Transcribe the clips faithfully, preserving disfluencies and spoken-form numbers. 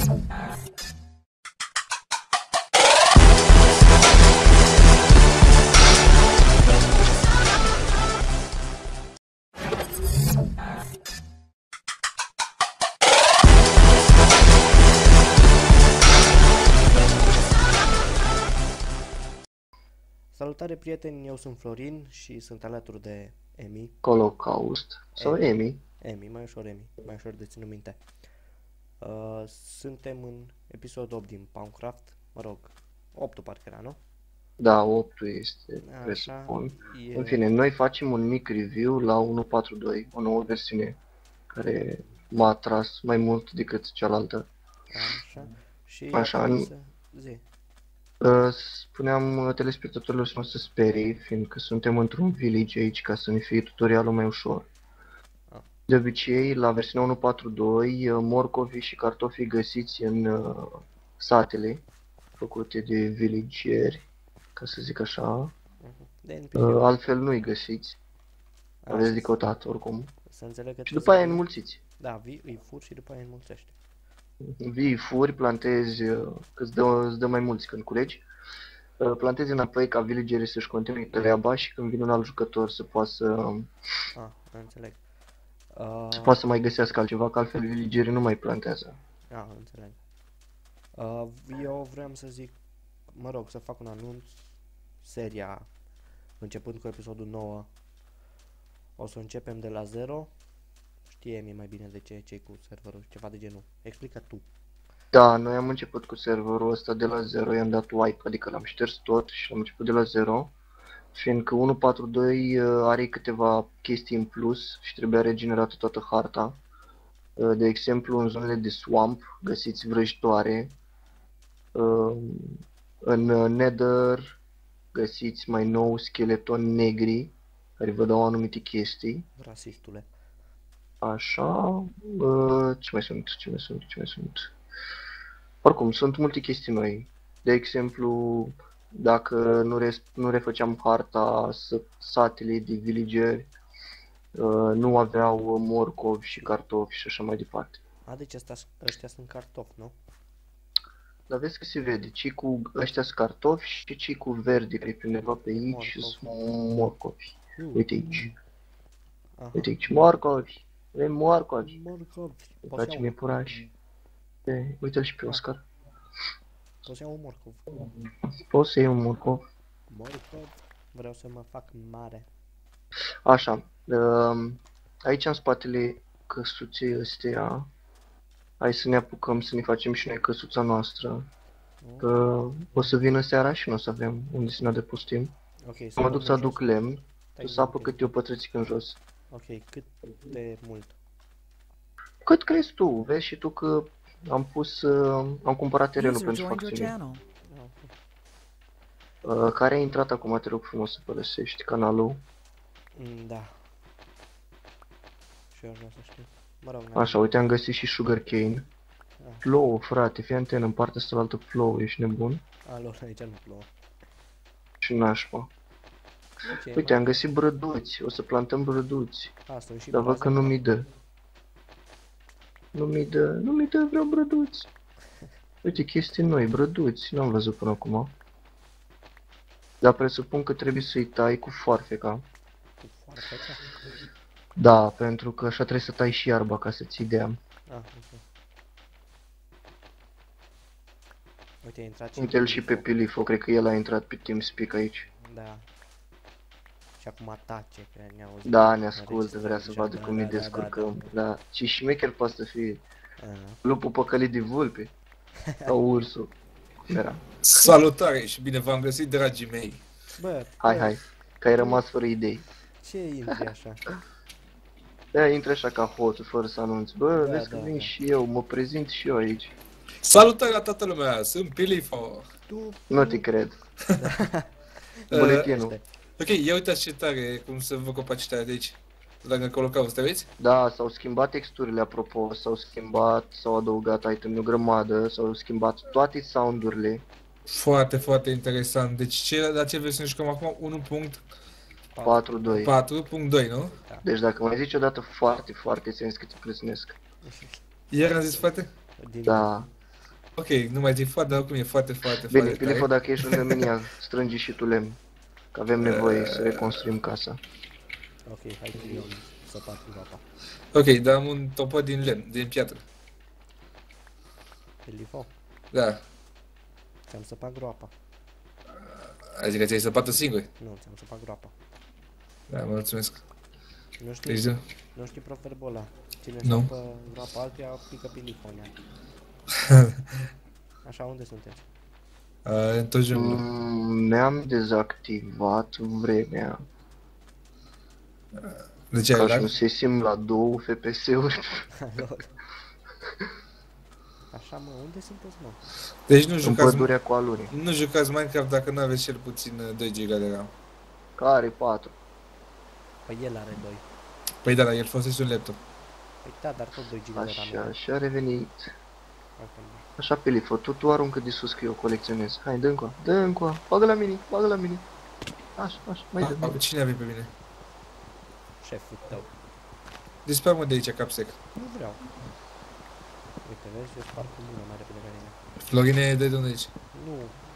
Salutare prieteni, eu sunt Florin și sunt alături de Emi. Holocaust sau Emi. Emi. Emi, mai ușor Emi, mai ușor de ținut minte. Uh, suntem în episodul opt din Pawnecraft, mă rog, optul parcă era, nu? Da, optul este, Așa, presupun. e... În fine, noi facem un mic review la unu punct patru punct doi, o nouă versiune care m-a atras mai mult decât cealaltă. Așa, și Așa, acum în- să... zi. Uh, Spuneam uh, telespectatorilor să nu se sperie, fiindcă suntem într-un village aici ca să ne fie tutorialul mai ușor. Ah. De obicei, la versiunea unu punct patru punct doi, uh, morcovii și cartofii găsiți în uh, satele făcute de villageri, ca să zic așa. De N P C. Uh, altfel nu-i găsiți, Ah, aveți să- de căutat oricum. Să înțeleg că Și trebuie după aia să vii- înmulțiți. Da, vii, îi fur și după aia înmulțește. Vii, furi, plantezi, uh, că îți dă, îți dă mai mulți când culegi. Uh, Plantezi înapoi ca villagerii să-și continue treaba și când vine un alt jucător să poată să, Ah, înțeleg. Uh, să, poată să mai găsească altceva, că altfel villagerii nu mai plantează. Ah, înțeleg. Uh, eu vreau să zic, mă rog, să fac un anunț. Seria, începând cu episodul nouă, o să începem de la zero. Știe Emi mai bine de ce, ce cu serverul, ceva de genul. Explică tu. Da, noi am început cu serverul ăsta de la zero, i-am dat wipe, adică l-am șters tot și am început de la zero. Fiindcă unu punct patru punct doi uh, are câteva chestii în plus și trebuia regenerată toată harta. Uh, De exemplu, în zonele de swamp găsiți vrăjitoare. Uh, În uh, Nether găsiți mai nou scheletoni negri care vă dau anumite chestii. Rasistule. Așa, uh, ce mai sunt, ce mai sunt, ce mai sunt. Oricum, sunt multe chestii noi. De exemplu, dacă nu, res- nu refăceam harta s- satele de villageri, uh, nu aveau morcovi și cartofi și așa mai departe. A, deci ăsta, ăștia sunt cartofi, nu? Dar vezi că se vede, cei cu ăștia sunt cartofi și cei cu verde, care e pe undeva pe aici, Morcovi. sunt morcovi. Uh, Uite aici, Aha. uite aici, morcovi, vrem morcovi. Morcovi. Îmi Poți place ia mie un, puraș. E, uite-l și pe Oscar. poți ia un morcov. Poți să iei un morcov? Morcov. Vreau să mă fac mare. Așa, um, aici în spatele căsuței astea, hai să ne apucăm să ne facem și noi căsuța noastră. Nu? Că o să vină seara și nu o să avem unde să ne adăpostim. Ok, Mă duc să dăm aduc jos. lemn, Stai tu sapă un pic. cât eu pătrățic în jos. Ok, cât de mult? Cât crezi tu? Vezi și tu că am pus, uh, am cumpărat terenul User pentru joined your facțiune. channel. Ah, Uh, care a intrat acum, te rog frumos să părăsești canalul. mm, da. Și eu vreau să știu. Mă rog, n-am- Așa, uite, am găsit și sugarcane. Ah. Plouă, frate, fii antenă, în partea asta altă plouă, ești nebun? Alo, aici nu plouă. Și nașpa. Ok, Uite, am găsit brăduți, o să plantăm brăduți, asta e și dar văd baza că nu acolo. mi dă. Nu mi dă, nu mi dă, vreau brăduți. Uite, chestii noi, brăduți, n-am văzut până acum. Dar presupun că trebuie să-i tai cu foarfeca. Cu foarfeca? Da, pentru că așa trebuie să tai și iarba ca să ții de ea. Ah, ok. Uite, a intrat și Uite-l și pe Pilifo. Pilifo, cred că el a intrat pe TeamSpeak aici. Da. Și acum atace, că ne auzi. Da, ne ascultă, vrea să vadă cum ne da, descurcăm. Da, și șmecher poate să fie Da, da. lupul păcălit de vulpe. Sau ursul. Cum era? Salutare și bine v-am găsit, dragii mei. Bă, Hai, bă, hai, că ai rămas fără idei. ce intri așa? Da, intră așa ca hoțul, fără să anunți. Bă, Da, vezi că da, vin da. și eu, mă prezint și eu aici. Salutare la toată lumea, sunt Pilifo. Tu... Nu te cred. Uh, Buletinul. Este. ok, ia uitați ce tare, cum să vă capacitatea de aici. Dacă colocau, să vezi? Da, s-au schimbat texturile, apropo, s-au schimbat, s-au adăugat item o grămadă, s-au schimbat toate soundurile. Foarte, foarte interesant. Deci ce, la ce versiune jucăm acum? unu punct patru doi. patru punct doi, nu? Deci dacă mai zici odată foarte, foarte sens că te plăsnesc. Iar am zis, frate? Din... Da. Ok, nu mai zic foarte, dar oricum e foarte, foarte, Bine, foarte Pilifo, tare. dacă ești lângă mine, ia, strângi și tu lemn. Că avem nevoie să reconstruim casa. Ok, hai că eu am săpat groapa. Ok, dar am un topor din lemn, din piatră. Pelifo, Da. ți-am săpat groapa. Adică ți-ai săpat-o singur. Nu, ți-am săpat groapa. Da, mă mulțumesc. Nu știi, Deci, nu. nu știi proverbul ăla. Cine Nu. sapă groapa altuia, pică Pelifo în ea. Așa, unde sunteți? Uh, în tot junglă. Mm, mi-am dezactivat vremea. De ce ai Ca lag? și se simt la două F P S-uri. Lol. Așa, mă, unde sunteți, mă? Deci nu În jucați, pădurea cu alurii. nu jucați Minecraft dacă nu aveți cel puțin uh, doi giga de RAM. Care patru? Păi el are doi. Păi da, dar el folosește un laptop. Păi da, dar tot doi giga de Așa, RAM. și a revenit. Foarte bun. Așa, Pelifo, tu, tu aruncă de sus că eu colecționez. Hai, dă încoa, dă încoa, bagă la mine, bagă la mine. Așa, așa, mai dă, mai Ah, dă. cine avea pe mine? Șeful tău. Dispar mă de aici, capsec. Nu vreau. Uite, vezi, eu sparg cu mâna mai repede ca tine. Florine, dă de unde aici. Nu,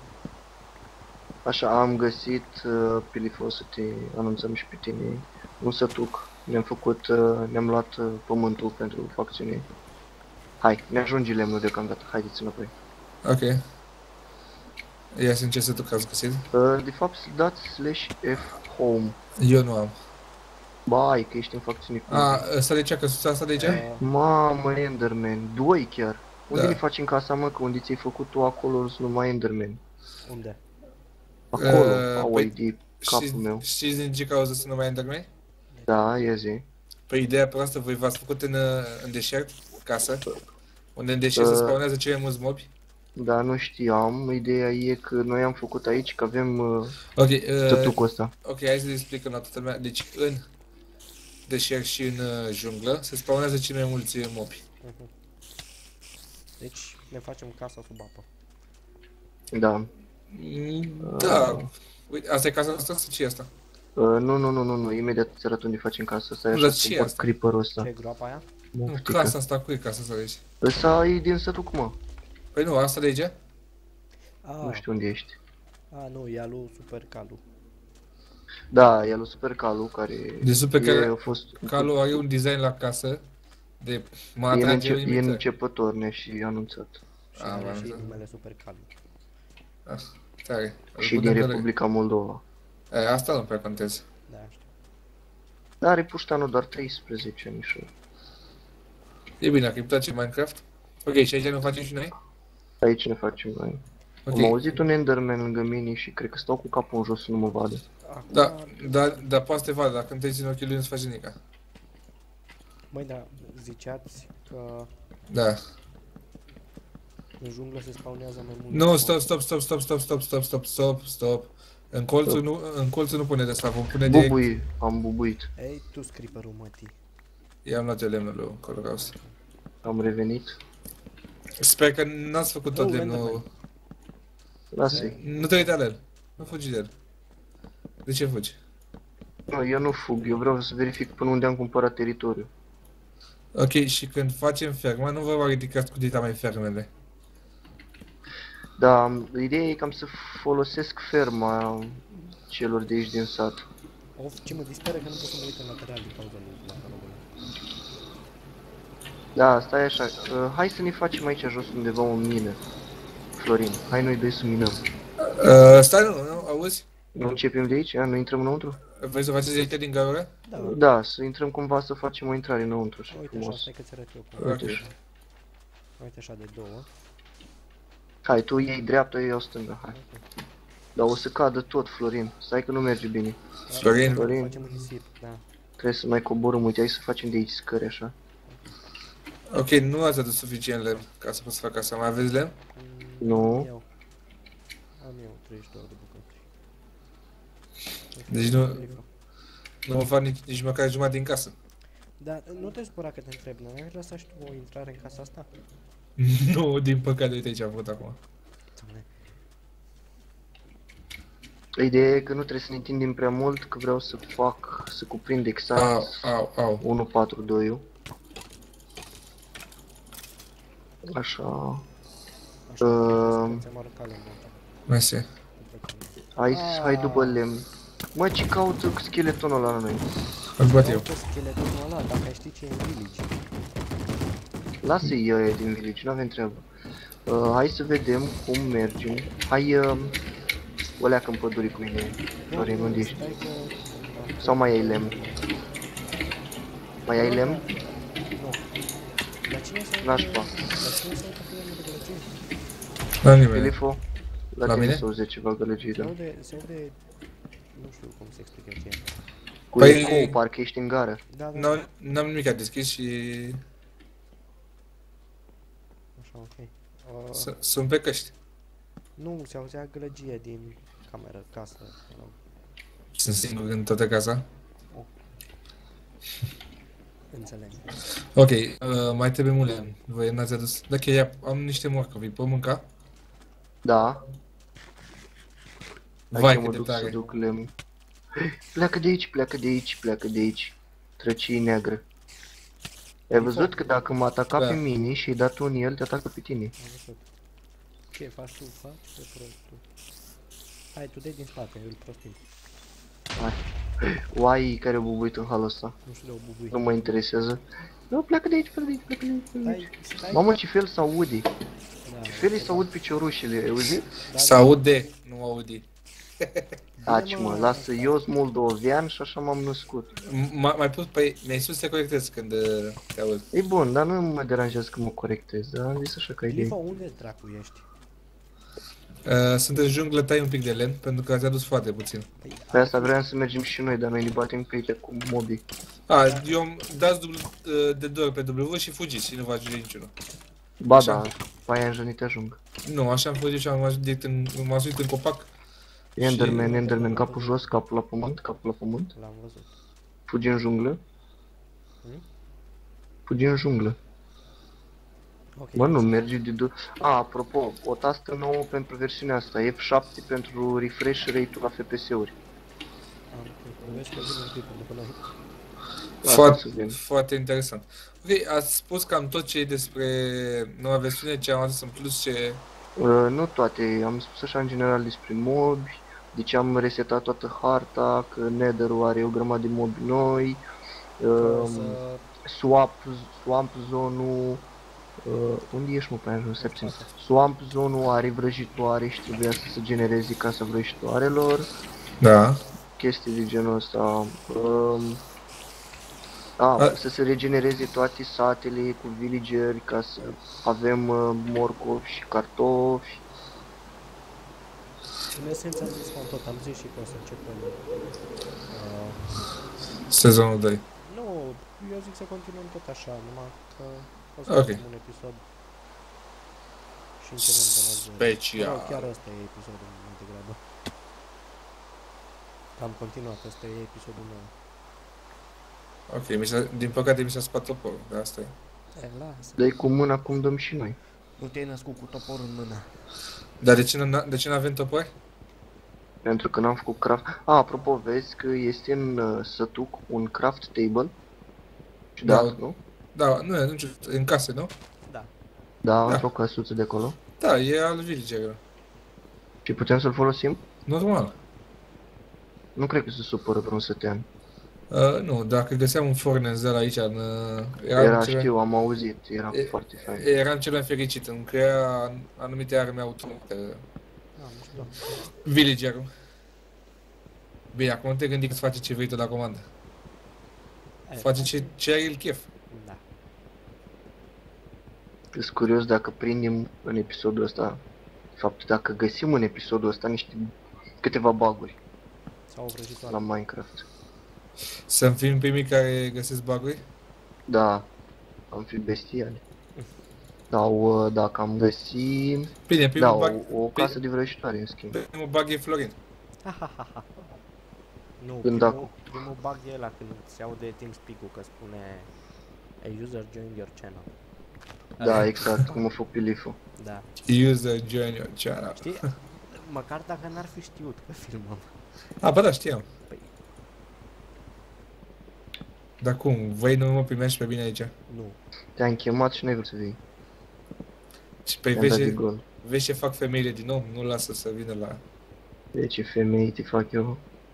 Așa, am găsit, uh, Pelifo, să te anunțăm și pe tine. Un sătuc. Ne-am făcut, uh, ne-am luat uh, pământul pentru facțiune. Hai, ne ajunge lemnul deocamdată, haideți înapoi. Ok. Ia să încerc să tu că ați găsit. Uh, de fapt, dați slash F home. Eu nu am. Ba, ai că ești în facțiune cu A, ăsta de aici, căsuța asta de aici? uh, Mamă, Enderman, doi chiar. Unde Da. ne faci în casa, mă, că unde ți-ai făcut tu acolo sunt numai Enderman. unde? Acolo, Uh, au păi, de capul Știți, meu. știți din ce cauză să nu mai Enderman? Da, ia zi. Păi ideea proastă, voi v-ați făcut în, uh, în deșert, casă, unde în deșert se Uh. spawnează cei mai mulți mobi. Da, nu știam. Ideea e că noi am făcut aici, că avem uh, Ok, uh, sătucul ăsta. ok, hai să explicăm la toată lumea. Deci în deșert și în uh, junglă se spawnează cei mai mulți uh, mobi. Uh-huh. Deci ne facem casa sub apă. Da. Mm, Da. Uite, asta e casa asta sau ce e asta? Uh, nu, nu, nu, nu, nu, imediat îți arăt unde facem casa. Stai Nu, așa dar să ce e pot asta? creeper-ul ăsta. Ce e groapa aia? Nu, Moftică. casa asta, cu e casa asta de aici? Ăsta e din sătuc, mă. Păi nu, asta de aici? Ah, Nu știu unde ești. ah, nu, e alu Super Calu. Da, e lui Super Calu, care De Super e, Calu- a fost... Calu are un design la casă de mă E, în atrage înce- e limită. începător, ne și anunțat. Și Ah, are v-am și înțeles. numele Super Calu. Ah, tare. Îl Și putem din pe Republica Moldova. ele. E, asta nu prea contează. Da, știu. Dar are puștanul doar treisprezece anișori. E bine, dacă îi place Minecraft. Ok, și aici nu facem și noi? Aici ne facem noi. Ok. Am auzit un Enderman lângă mine și cred că stau cu capul în jos să nu mă vadă. Acum, Da, da, da, poate să te vadă, dacă nu te ții în ochii lui nu-ți face nimic. Băi, da, ziceați că Da. în junglă se spawnează mai mult. Nu, stop, stop, stop, stop, stop, stop, stop, stop, stop, stop. În colțul nu, în colțul nu pune de asta, vom pune direct. Bubui, am bubuit. Ei, tu scriperul mătii. I-am luat eu lemnul lui Colocaust. Am revenit. Sper că n-ați făcut tot Nu, lemnul. Enderman. Lasă-i. Nu te uita la el. Nu fugi de el. De ce fugi? Nu, eu nu fug, eu vreau să verific până unde am cumpărat teritoriu. Ok, și când facem ferma, nu vă ridicați cu dita mai fermele. Da, am- ideea e cam să folosesc ferma celor de aici din sat. Of, ce mă disperă că nu pot să mă uit în lateral din cauza lui Macarogul. Da, stai așa, uh, hai să ne facem aici jos undeva o mină. Florin, hai noi doi să minăm. Uh, stai, nu, nu, auzi? Nu începem de aici, a? Nu intrăm înăuntru? Vrei să faceți aici din gaură? Da, Da, să intrăm cumva să facem o intrare înăuntru, așa uite așa, frumos. stai că ți arăt eu cum. Ok. Uite așa de două. Hai, tu iei dreapta, eu iau stânga, hai. Dar o să cadă tot, Florin, stai că nu merge bine. Florin. Florin. Facem risip, da. Trebuie să mai coborâm, uite, hai să facem de aici scări așa. Ok, nu ați adus suficient lemn ca să pot să fac asta. Mai aveți lemn? Mm, Nu. Am eu. Am eu treizeci și două de bucături. Deci nu- Nu mă fac nici, nici măcar jumătate din casă. Da, nu te supăra că te întreb, n-ai vrea să și tu o intrare în casa asta? Nu, din păcate, uite ce am făcut acum. Doamne. Ideea e că nu trebuie să ne întindem prea mult, că vreau să fac, să cuprind Au, exact au, au. unu patru doi-ul. Așa. Așa, Uh, ți-am arătat lemnul. Mersi. hai, Ah. hai după lemn. Mă, ce caută scheletonul ăla la noi? Îl bat eu. Caută scheletonul ăla, dacă ai ști ce e în village. Lasă-i ăia din village, nu avem treabă. Uh, hai să vedem cum mergem. Hai, uh, o leacă în pădure cu mine, Florin, unde ești? Stai că... Sau mai ai lemn? Mai ai lemn? Nu. Dar cine să Nașpa. Dar cine să uită pe lemnul de gălăgie? La nimeni. Filifo? La, La tine mine? se auze ceva gălăgie, Se da. aude, se aude... Nu știu cum se explică ce e. Cu Păi- ecou, parcă ești în gară. Da, da, N-am n-am nimic a deschis și așa, ok. Uh, s- sunt pe căști. nu, se auzea gălăgie din cameră, casă. Nu. Sunt singur în toată casa. Înțeleg. Ok, uh, mai trebuie mule. Voi n-ați adus. Da, ok, am niște morcovi. Pot mânca? Da. Hai Vai, că mă cât de duc să tare. duc lemn. Pleacă de aici, pleacă de aici, pleacă de aici. Trăcii neagră. Ai văzut că dacă mă ataca Da. pe mine și ai dat un el, te atacă pe tine. Am văzut. Ce faci tu? Faci ce prostul. Hai, tu dai din spate, îl prostim. Oai care au bubuit în halul ăsta. Nu știu de o bubui. Nu mă interesează. Nu, pleacă de aici, pleacă de aici, pleacă de aici, pleacă de aici. Stai, stai. Mamă, ce fel s-aude. Da, Ce fel îi s-aud piciorușele, ai auzit? da, Să aude, nu audi. Taci mă, lasă, eu sunt moldovean și așa m-am născut. M- Mai pus, păi mi-ai spus să te corectez când uh, te aud. E bun, dar nu mă deranjează că mă corectez, dar am zis așa că ai Filifo, idee. unde dracu ești? Uh, sunt în junglă, tai un pic de lemn, pentru că ați adus foarte puțin. Păi, Pe asta vreau să mergem și noi, dar noi ne batem pe aici cu mobii. A, eu am dați dublu, uh, de două ori pe W și fugiți și nu vă ajunge niciunul. Ba Așa. da, pe aia în jănit te ajung. Nu, așa am fugit și am ajuns direct în, m-am suit în copac. Enderman, Și- Enderman, capul jos, capul la pământ, capul la pământ. l-am văzut. Fugi în junglă. Hmm? Fugi în junglă. Ok. Bă, nu, mergi de două. A, apropo, o tastă nouă pentru versiunea asta, F șapte pentru refresh rate-ul la F P S-uri. Am, ok. Vezi că vine un pic după noi. Lasă Foarte, să vedem. foarte interesant. Ok, ați spus cam tot ce e despre noua versiune, ce am adus în plus, ce... Uh, nu toate, am spus așa în general despre mobi, de ce am resetat toată harta, că Nether-ul are o grămadă de mobi noi, O uh, să... swap, swamp zone-ul, uh, unde ești mă pe aia jos, Septim? Spate. Swamp zone-ul are vrăjitoare și trebuia să se genereze casa vrăjitoarelor, Da. chestii de genul ăsta. Um, a, A- să se regenereze toate satele cu villageri ca să avem uh, morcovi și cartofi. În esență am zis cam tot, am zis și că o să începem... Uh, Sezonul doi. nu, eu zic să continuăm tot așa, numai că o să Ok. facem un episod și începem de la zero. Special. Mă rog, chiar ăsta e episodul mai degrabă. Am continuat, ăsta e episodul meu. Ok, mi s-a, din păcate mi s-a spart toporul, de asta e. E, lasă. Dă-i cu mâna cum dăm și noi. Nu te-ai născut cu toporul în mână. Dar de ce n- de ce n-avem topori? Pentru că n-am făcut craft. A, apropo, vezi că este în uh, sătuc un craft table. Ciudat, Da. nu? Da, nu e, nu știu, în case, nu? Da. Da, Da. într-o căsuță de acolo. Da, e al villagerului. Și putem să-l folosim? Normal. Nu cred că se supără vreun sătean. Uh, nu, dacă găseam un fornez de la aici, în, uh, eram, Era, cel, știu, am auzit, era E- foarte fain. eram cel mai fericit, îmi crea anumite arme automate. Da, nu știu. Villagerul. Bine, acum nu te gândi că îți face ce vrei tu la comandă. E, Face ce, ce are el chef. Da. Sunt curios dacă prindem în episodul ăsta, de fapt, dacă găsim în episodul ăsta niște câteva bug-uri Sau o vrăjitoare. la Minecraft. Să-mi fim primii care găsesc bug-uri? Da, am fi bestiali. Sau uh, dacă am găsit, Bine, primul da, bug, o, o casă de vrăjitoare, în schimb. primul bug e Florin. Nu, Când primul, dacă- primul bug e ăla când se aude TeamSpeak-ul că spune a user joined your channel. Da, exact, cum a făcut Piliful. Da. User join your channel. Știi? Măcar dacă n-ar fi știut că filmăm. A, bă, da, știam. Păi, Dar cum? Voi nu mă primești pe mine aici? nu. Te-am chemat și n-ai vrut să vii. Și pe Te-am dat de vezi, gol. Vezi ce fac femeile din nou? Nu lasă să vină la... De ce femei te fac eu?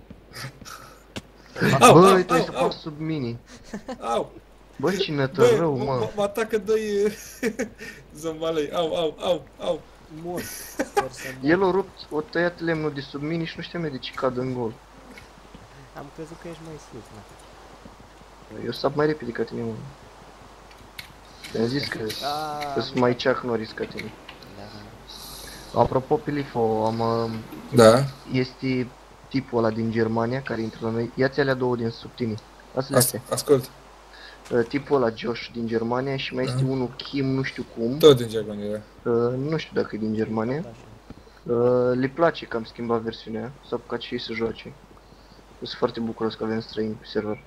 Au, Băi, au, trebuie au, să au, fac sub mini. au! Băi, cine Bă, rău, mă, mă. mă, mă atacă doi zombalei. Au, au, au, au! Mor. Sper să mor. El a rupt, o tăiat lemnul de sub mini și nu știam eu de ce cad în gol. Am crezut că ești mai sus, na. Eu sap mai repede ca tine, mă. Te-am zis că Ah, că sunt mai Chuck Norris ca tine. Da, da. Apropo, Pilifo, am, uh, Da, este tipul ăla din Germania care intră la noi. Ia-ți alea două din sub tine. Astea As astea. ascult. Uh, tipul ăla Josh din Germania și mai este Da. unul Kim, nu știu cum. Tot din Germania. Uh, nu știu dacă e din Germania. Da, și- Uh, le place că am schimbat versiunea aia. S-au apucat și ei să joace. Sunt foarte bucuros că avem străini pe server.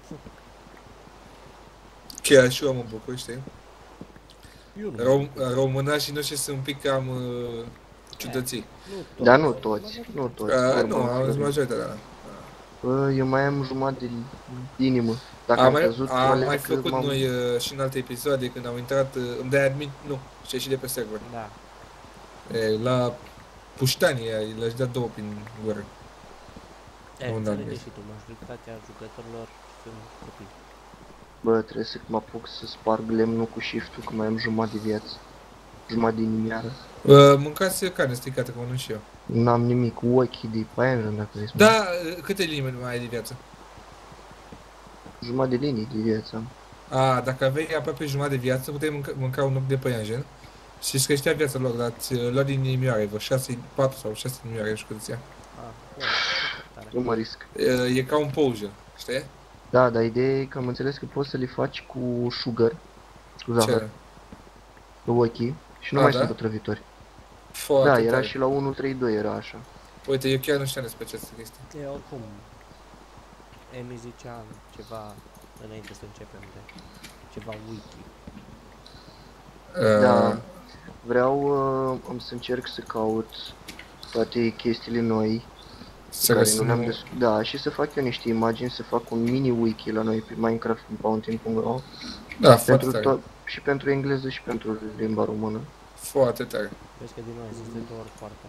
Chiar și eu mă bucur, știi? Eu nu. Rom românașii noștri sunt un pic cam uh, ciudății. Nu tot. Dar nu toți, nu toți. Uh, vorba nu, în am Florin. majoritatea, da. Uh, eu mai am jumătate de inimă. Dacă Am am mai, căzut, am alea mai că făcut m-am- noi uh, și în alte episoade când au intrat, uh, îmi dai admin, nu, și și de pe server. Da. E, la Puștania, le-aș da două prin gură. E, Unde am înțelege zis? și tu, majoritatea jucătorilor sunt copii. Bă, trebuie să mă apuc să sparg lemnul cu shift-ul, că mai am jumătate de viață. Jumătate de inimioară. Uh, mâncați carne stricată, că mănânc și eu. N-am nimic, ochii de pe aia, dacă vrei să mă- Da, uh, câte linii mai ai de viață? Jumătate de linii de viață am. A, dacă aveai aproape jumătate de viață, puteai mânca, mânca un ochi de păianjen și îți creștea viața lor, dar ți lua din inimioare, vreo șase, patru sau șase inimioare, nu știu cât ți ia. Ah, bă, tare. Nu mă risc. E, e ca un potion, știi? Da, dar ideea e că am înțeles că poți să le faci cu sugar, cu zahăr, Ce? pe ochii și nu A, mai da? sunt otrăvitori. Foarte Da, era tare. și la unu trei doi era așa. Uite, eu chiar nu știam despre această chestie. E, oricum, Emi zicea ceva înainte să începem de ceva wiki. Uh, Da. Vreau, uh, am să încerc să caut toate chestiile noi Să care găsim nu le-am un- des... Da, și să fac eu niște imagini, să fac un mini wiki la noi pe Minecraft în Fountain punct ro Da, foarte pentru tare. tot și pentru engleză și pentru limba română. Foarte tare. Vezi că din nou există două ori foarte.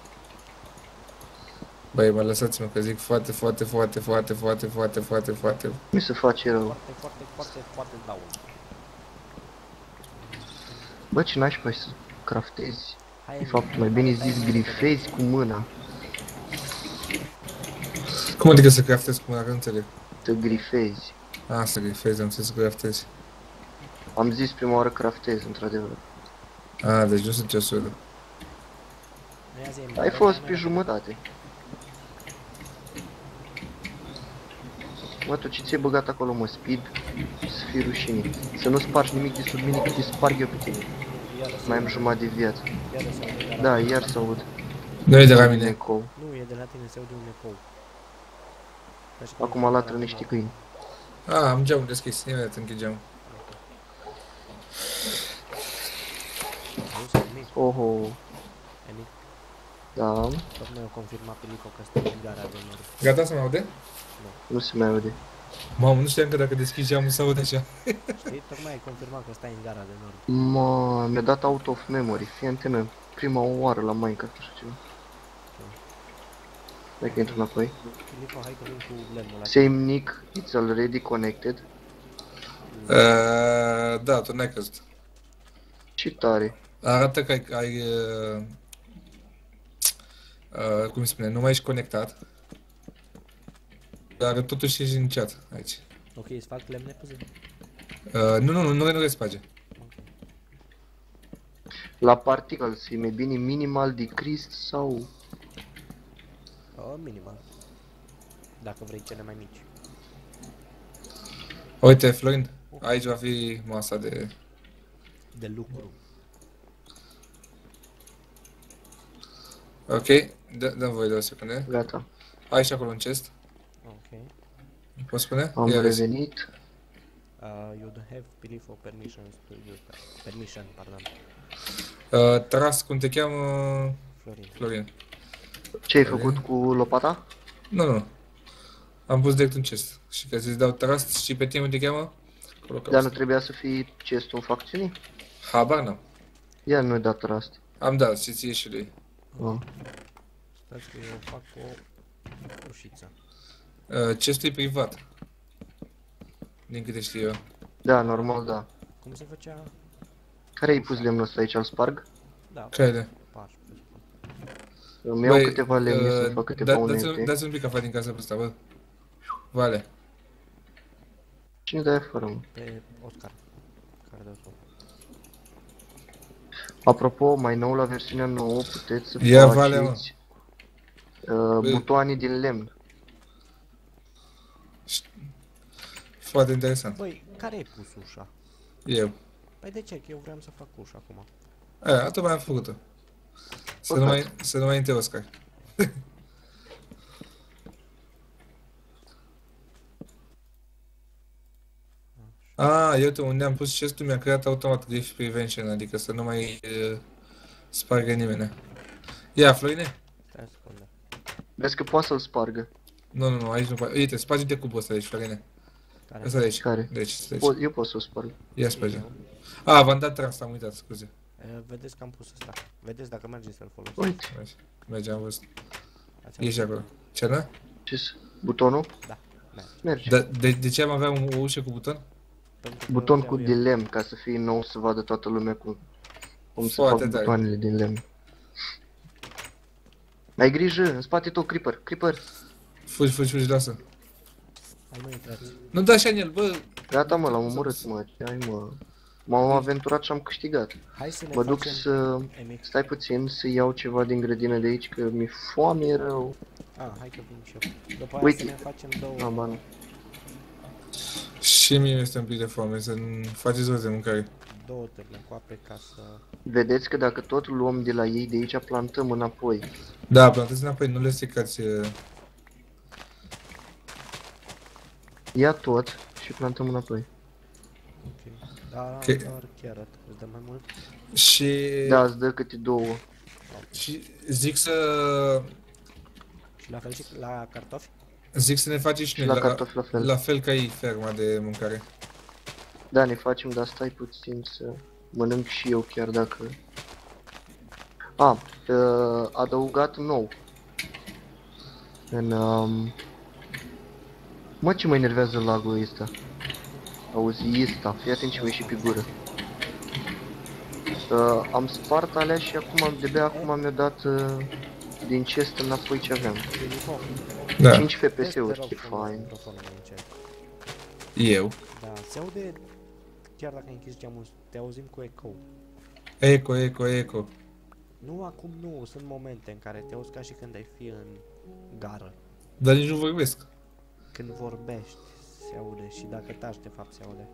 Băi, mă lăsați-mă că zic foarte, foarte, foarte, foarte, foarte, foarte, foarte, foarte. Mi se face rău. Foarte, foarte, foarte, foarte down. Bă, ce nașpa să craftezi. Hai, De fapt, mai bine zis, grifezi cu mâna. Cum adică să craftezi cum dacă nu înțeleg? Te grifezi. A, să grifezi, am înțeles să craftezi. Am zis prima oară craftez, într-adevăr. A, deci nu sunt ceasul. Ia zi-mi, Ai bă, fost mai pe mea. jumătate. Mă, tu ce ți-ai băgat acolo, mă, speed? Să fii rușine. Să nu spargi nimic de sub mine, că te sparg eu pe tine. Iară se Mai am aude, jumătate de viață. iară se aude de la Da, tine. iar să aud. Nu e de la mine. Ecou. Nu, e de la tine, se aude un ecou. Deci că Acum e latră la niște nou. câini. A, am geamul deschis, imediat închid geamul. Auzi, Emi, Oho, Emi, da, tocmai o confirmat pe Lico că stă în gara de nord. Gata să mă aude? nu se mai aude. Mamă, nu știam că dacă deschizi geamul se aude așa. Știi? Tocmai ai confirmat că stai în gara de nord. Mă, mi-a dat out of memory, fii antenă. Prima oară la Minecraft așa ceva. Hai că intru înapoi. Lico, hai că vin cu lemnul ăla. Same nick, it's already connected. Uh, da, tu n-ai căzut. Ce tare. Arată că ai, ai uh, uh, cum se spune, nu mai ești conectat. Dar totuși ești în chat aici. Ok, îți fac lemne pe zi. Uh, nu, nu, nu, nu, nu respage. Ok. La particles, e mai bine minimal decreased sau... Oh, minimal. Dacă vrei cele mai mici. Uite, Florin, aici va fi masa de... De lucru. Ok, dă- dă-mi voie două secunde. Gata, Ai și acolo un chest, Ok. poți spune? am Ia vezi. revenit. Uh, you don't have belief or permissions to use that. Permission, pardon. Uh, Tras, cum te cheamă, Florin. Florin? Ce ai făcut cu lopata? Nu, nu. Am pus direct un chest. Și ca să-ți dau Tras și pe tine cum te cheamă? Acolo Dar nu caut. trebuia să fie chestul în facțiune? Habar n-am. Ia nu-i dat rast. Am dat, și ție și lui. Ah. Stați că eu fac o ușiță. Uh, Chestul e privat. Din câte știu eu. Da, normal, da. Cum se făcea? Care ai pus lemnul ăsta aici, îl sparg? Da, Crede. par, presupun. Îmi iau câteva lemne să uh, fac câteva da, dați, unelte. dați un pic afară din casa pe ăsta, bă. Vale. Cine dă fără, mă? Pe Oscar. Care dă tot. Apropo, mai nou la versiunea nouă puteți să Ia Vale, mă. faceți uh, butoane din lemn. Foarte interesant. Băi, care ai pus ușa? Eu. Păi de ce? Că eu vreau să fac ușa acum. Aia, atât mai am făcut-o. Să nu mai, să nu mai intre Oscar. Ah, uite, unde am pus chestul mi-a creat automat Griff Prevention, adică să nu mai uh, spargă nimeni. Ia, Florine? Stai o secundă. Vezi că poate să-l spargă. Nu, nu, nu, aici nu poate. Uite, sparge-te cubul ăsta de aici, Florine. Care? Ăsta de aici. Care? De aici, ăsta de aici. Po- eu pot să-l sparg. Ia sparge. Ah, v-am dat trans, am uitat, scuze. E, vedeți că am pus ăsta. Vedeți dacă merge să-l folosesc. Uite, Merge, merge, am văzut. Ați Ești acolo. Ce, da? ce butonul? Da, merge. Merge. Da, de, de ce am avea un, o ușă cu buton? Pentru că Buton vreau cu eu. de lemn, ca să fie nou să vadă toată lumea cum, cum să Foarte fac tare. butoanele din lemn. Ai grijă, în spate tău, Creeper, Creeper. Fugi, fugi, fugi, lasă. Hai mă, intrați. Nu da așa în el, bă. Gata, mă, l-am omorât, mă. Hai, mă. M-am aventurat și am câștigat. Hai să ne Mă duc facem... să... Emic. Stai puțin, să iau ceva din grădină de aici, că mi-e foame rău. Ah, hai că vin și eu. După aia Uite. să ne facem două... Am bani. Și mie este un pic de foame, să-mi faceți rost de mâncare. Două târne cu ape ca să... Vedeți că dacă tot luăm de la ei de aici, plantăm înapoi. Da, plantați înapoi, nu le stricați. uh, Ia tot și plantăm înapoi. Ok. Dar Ok. doar chiar atât. Îți dă mai mult? Și... Da, îți dă câte două. Și zic să... Și la fel și la cartofi? Zic să ne facem și Și noi, la la, cartofi la fel. la fel ca ei, ferma de mâncare. Da, ne facem, dar stai puțin să mănânc și eu, chiar dacă... A, uh, adăugat nou. În... Um... Mă, ce mă enervează lagul ăsta. Auzi, ăsta, fii atent ce mi și pe gură. Uh, am spart alea și acum, de-abia acum mi-a dat uh, din chest înapoi ce aveam. Telefon. Da. cinci F P Vezi, te S-uri, rog ce frumos, fain. microfonul meu încet. Eu. Da, se aude... Chiar dacă închizi geamul, te auzim cu eco. Eco, eco, eco. Nu, acum nu, sunt momente în care te auzi ca și când ai fi în gară. Dar nici nu vorbesc. Când vorbești, se aude și dacă taci, de fapt, se aude.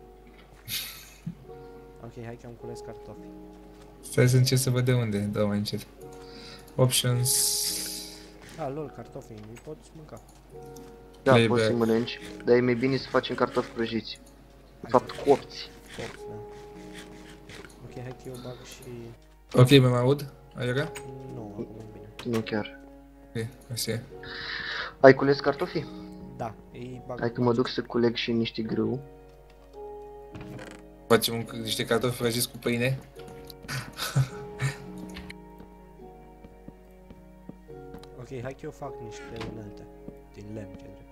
Ok, hai că am cules cartofi. Stai să încerc să văd de unde, da, mai încet. Options... Ah, lol, cartofii, îi poți mânca. Da, Playback. poți să mănânci, dar e mai bine să facem cartofi prăjiți. De fapt, copți. Poți, da. Ok, hai că eu bag și... Ok, mă mai aud? Aiurea? Nu, acum e bine. Nu chiar. Ok, așa. Ai cules cartofii? Da, îi bag... Hai că mă duc să culeg și niște grâu. Facem un, niște cartofi prăjiți cu pâine. Ok, hai că eu fac niște unelte. Din lemn, ce drept.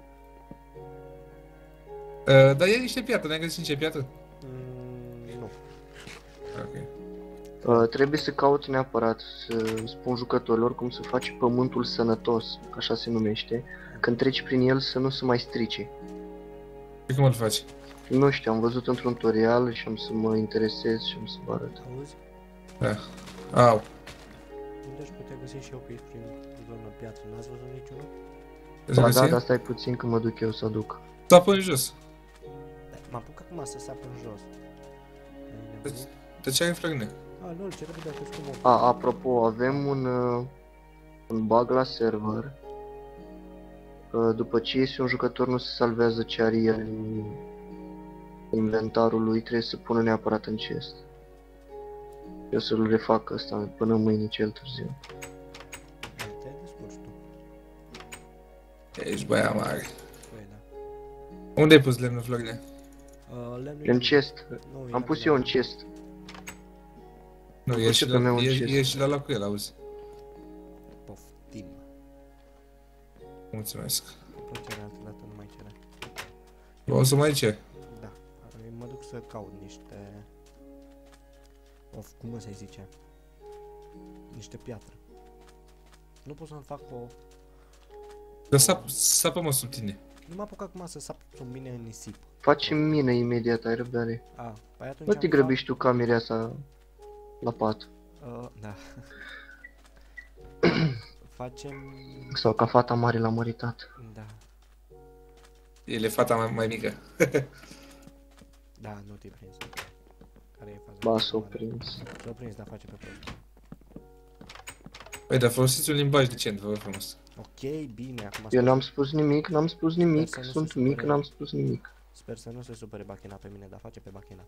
Uh, dar e niște piatră, ne-am găsit niște piatră? Mm, nu. Ok. Uh, trebuie să caut neapărat să spun jucătorilor cum să faci pământul sănătos, așa se numește. Când treci prin el să nu se mai strice. Și cum îl faci? Nu știu, am văzut într-un tutorial și am să mă interesez și am să vă arăt. Auzi? Da. Au. Unde aș putea găsi și eu pe aici prin zona piatră? N-ați văzut niciunul? Îți Ba da, găsi? dar stai puțin că mă duc eu să aduc. Da, până jos. Da, mă apuc acum să sap în jos. Ai nebunit? De ce ai Florine? Ah, lol, ce repede a fost cum A, apropo, avem un, uh, un bug la server. Uh, după ce iese un jucător nu se salvează ce are el în inventarul lui, trebuie să pună neapărat în chest. Eu să-l refac ăsta până mâine cel târziu. Te descurci tu. Ești băia mare. Păi, da. Unde ai pus lemnul, Florine? Uh, lemnul În e- chest. Nu, e Am la pus mine eu în acolo. chest. Nu, e și ce pe meu la, e, încet. e și la la cu el, auzi. Poftim. Mulțumesc. Plăcere, altă dată nu mai cere. O să mai ce? Da, mă duc să caut niște... Of, cum să-i zice? Niște piatră. Nu pot să-mi fac o... Dar sap, sapă-mă sub tine. Nu m-a apucat acum să sap sub mine în nisip. Faci mine imediat, ai răbdare. A, păi atunci Nu te am grăbești tu ca mireasa la pat. Fac, uh, da. Facem... Sau ca fata mare la măritat. Da. El e fata mai, mai mică. Da, nu te-ai prins. Care e faza? Ba, s-o prins. S-o prins, dar face pe prost. Păi, dar folosiți un limbaj decent, vă rog frumos. Ok, bine, acum Eu sper, n-am spus nimic, n-am spus nimic, Sper să nu sunt se mic, supere. n-am spus nimic. sper să nu se supere Bachena pe mine, dar face pe Bachena.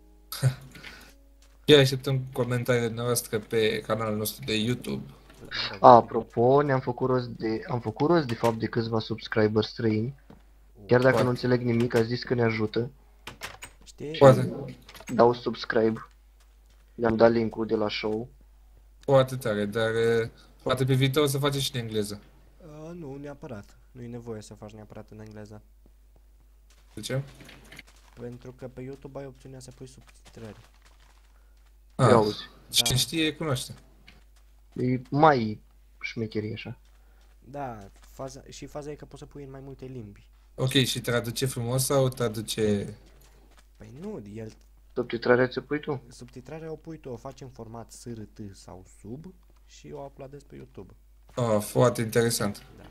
Chiar așteptăm comentariile noastre pe canalul nostru de YouTube. A, apropo, ne-am făcut rost de, am făcut rost de fapt de câțiva subscriberi străini. Chiar dacă Poate. nu înțeleg nimic, a zis că ne ajută. Știi? Poate, Dau subscribe. Le-am dat link-ul de la show. poate tare, dar uh, poate pe viitor o să facem și în engleză. Uh, nu, neapărat. Nu e nevoie să faci neapărat în engleză. De ce? Pentru că pe YouTube ai opțiunea să pui subtitrări. Ia Ah, auzi. cine știe, cunoaște. E mai șmecherie așa. Da, faza, și faza e că poți să pui în mai multe limbi. Ok, și traduce frumos sau traduce... Păi nu, el, Subtitrarea ți-o pui tu? subtitrarea o pui tu, o faci în format S R T sau sub și o uploadezi pe YouTube. Oh, foarte interesant. Da.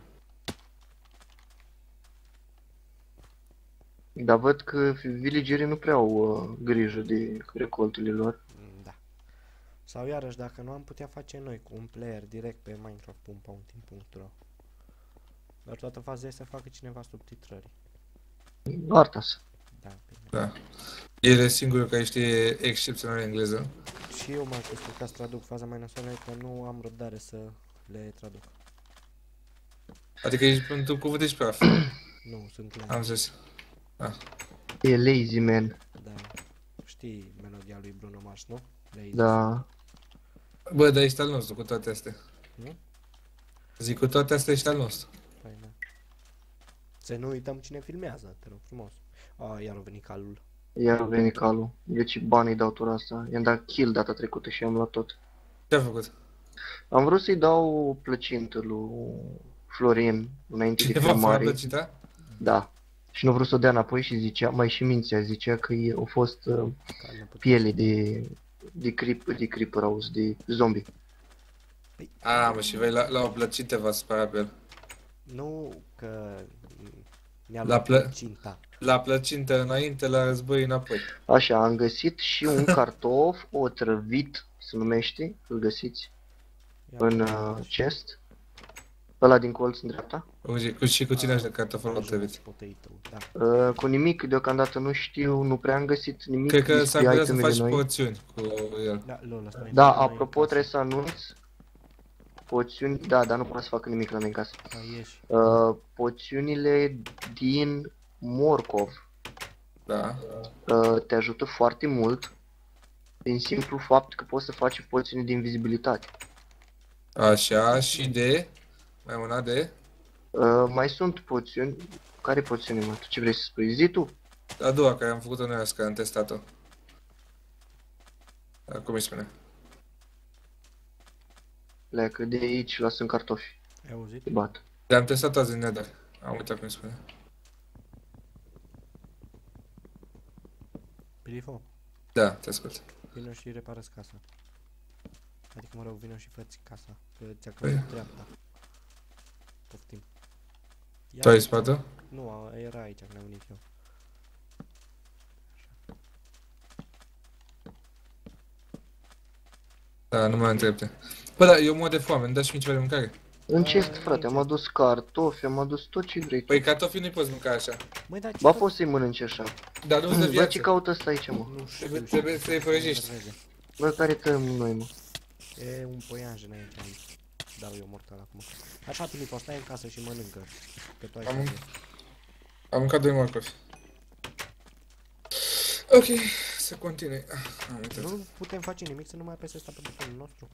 Dar văd că villagerii nu prea au uh, grijă de recoltele lor. Mm, Da. Sau iarăși, dacă nu am putea face noi cu un player direct pe minecraft punct pountin punct ro. Dar toată faza e să facă cineva subtitrări. Artas. Da, bine. Da. El e singurul care știe excepțional engleză. Și eu m-am descurcat să traduc, faza mai nasoală e că nu am răbdare să le traduc. Adică ești pentru cuvânt ești praf. Nu, sunt lent. Am zis. E lazy man. Da. Știi melodia lui Bruno Mars, nu? Lazy. Da. Bă, dar ești al nostru cu toate astea. Nu? Zic, cu toate astea ești al nostru. Păi da. Să nu uităm cine filmează, te rog frumos. A, iar a venit calul. Iar a venit calul. Deci banii dau tura asta. I-am dat kill data trecută și am luat tot. Ce-a făcut? Am vrut să-i dau o plăcintă lui Florin înainte de Cineva fără filmare. plăcita? Da. Și nu vreau să o dea înapoi și zicea, mai și mințea, zicea că e, a fost uh, Carne putea. piele de, de, creep, de creeper house, de zombie. A, mă, și vei la, la o plăcintă va spera pe el. Nu că ne-a La luat plă- plăcinta. La plăcintă înainte, la război înapoi. Așa, am găsit și un cartof otrăvit, se numește, îl găsiți Ia în uite, uh, chest. Ăla din colț în dreapta. Uite, cu, și cu cine aș de cartoful Ajungi otrăvit. potato, da. Uh, cu nimic, deocamdată nu știu, nu prea am găsit nimic Cred că s-ar despre putea să itemele faci noi. poțiuni cu el. Da, lol, asta Da, mai apropo, trebuie să anunț poțiuni, da, dar nu pot să fac nimic la mine în casă. Da, ieși. Uh, poțiunile din Morcov Da. uh, te ajută foarte mult din simplu fapt că poți să faci poțiuni de invizibilitate. Așa, și de... Mai una de... Uh, mai sunt poțiuni. Care poțiuni, mă? Tu ce vrei să spui? Zi tu? A doua care am făcut-o noi azi, care am testat-o. Da, cum îi spune? Leacă de aici, lasă în cartofi. Ai auzit? Te bat. Le-am testat azi în Nether. Am uitat cum îi spune. Pilifo, Da, te ascult. vină și repară-ți casa. Adică, mă rog, vină și fă-ți casa, că ți-a Păi. căzut treapta. Poftim. Ia Tu ai uite. spate? Nu, a- era aici, când am unit eu. Da, nu mai am trepte. Bă, da, eu mă de foame, îmi dați și mie ceva de mâncare. În Uh, chest, frate, am nici- adus cartofi, am adus tot ce vrei tu. Păi cartofii nu-i poți mânca așa. Măi, dar ce Ba, fac? poți să-i mănânci așa. Dar nu-ți de Bă, ce viață. caută ăsta aici, mă? Nu știu, Trebuie- știu. trebuie să-i prăjești. Enerveze. Bă, care tăiem noi, mă? E un poianjen aici, aici. Dau eu mortal acum. Așa, Pilifo, stai în casă și mănâncă. Că tu ai Am- șase. Am mâncat doi morcovi. Ok, să continui. Ah, am uitat. Nu putem face nimic să nu mai apese asta pe butonul nostru.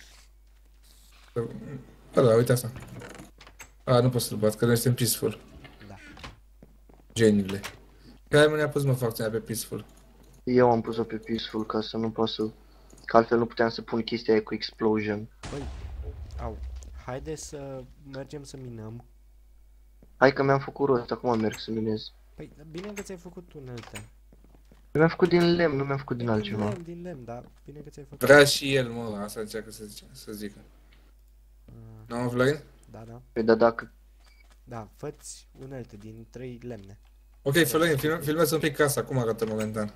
Bă, da, uite asta. A, nu pot să-l bat, că noi suntem peaceful. Da. Geniile. Care mă ne-a pus mă facțiunea pe peaceful? Eu am pus-o pe peaceful ca să nu pot să... Că altfel nu puteam să pun chestia aia cu explosion. Băi, au. Haide să mergem să minăm. Hai că mi-am făcut rost, acum merg să minez. Păi, bine că ți-ai făcut unelte. Mi-am făcut din lemn, nu mi-am făcut din Din altceva. lemn, din lemn, dar bine că ți-ai făcut. Vrea și el, mă, asta încearcă să, zice, să zică. Ah, Nu, Florin? da, da. Păi da, dacă... Da, fă-ți unelte din trei lemne. Ok, Florin, film, filmează un pic casa, cum arată momentan.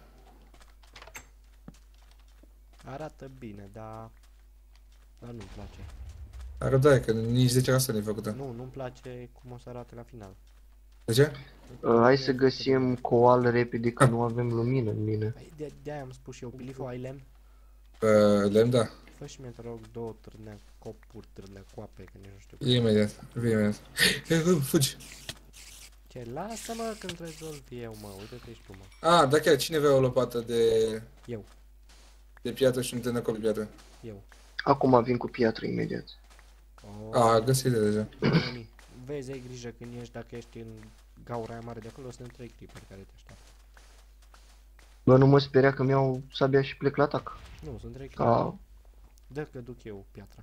Arată bine, dar... Dar nu-mi place. Arătai că nici zece la sută nu-i făcută. Nu, nu-mi place cum o să arate la final. De ce? Uh, hai să găsim coal repede, că nu avem lumină în mine. Păi, de- de-aia am spus și eu, Pilifo, ai lemn? Uh, lemn, da. Fă și mie, te rog, două târne copuri, târne coape, că nici nu știu. Imediat, vii imediat. Hei, hei, fugi. Ce, lasă-mă când rezolv eu, mă, uite-te și tu, mă. Ah, da chiar, cine vrea o lopată de, Eu, de piatră și un tânăr de piatră? eu. Acum vin cu piatră imediat. Oh, Ah, găsit de deja. Emi, vezi, ai grijă când ești, dacă ești în gaura aia mare de acolo, sunt trei creeper care te așteaptă. Bă, nu mă speria că mi-au sabia și plec la atac. Nu, sunt trei creeper. Ah. Dă că duc eu piatra.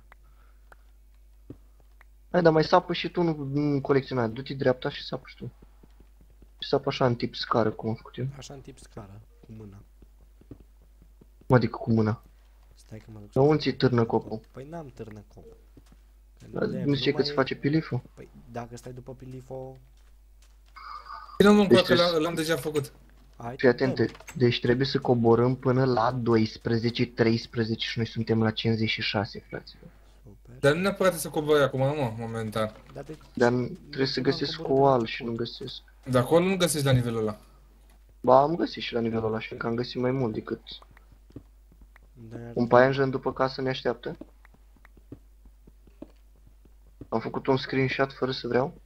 Hai, dar mai sapă și tu, nu, nu colecționa. Du-te dreapta și sapă și tu. Și sapă așa în tip scară, cum am făcut eu. Așa în tip scară, cu mâna. Mă, adică cu mâna. Stai că mă duc. Dar unde ți târnă copul? Păi n-am târnă cop. Că Dar lemn, nu zice că mai ți e- face piliful? Păi dacă stai după Pilifo, Bine, mă, Deci că trebuie l-am l-am deja făcut. ai Fii atent, lemn. deci trebuie să coborâm până la doisprezece, treisprezece și noi suntem la cincizeci și șase, fraților. Super. Dar nu neapărat să cobori acum, mă, momentan. Dar, de Dar ce? trebuie să Nu am găsesc coborât de coal la și nu început. găsesc. Dar acolo nu găsești la nivelul ăla. Ba, am găsit și la nivelul ăla, și că am găsit mai mult decât... Dar- Un paianjen după casă ne așteaptă. Am făcut un screenshot fără să vreau.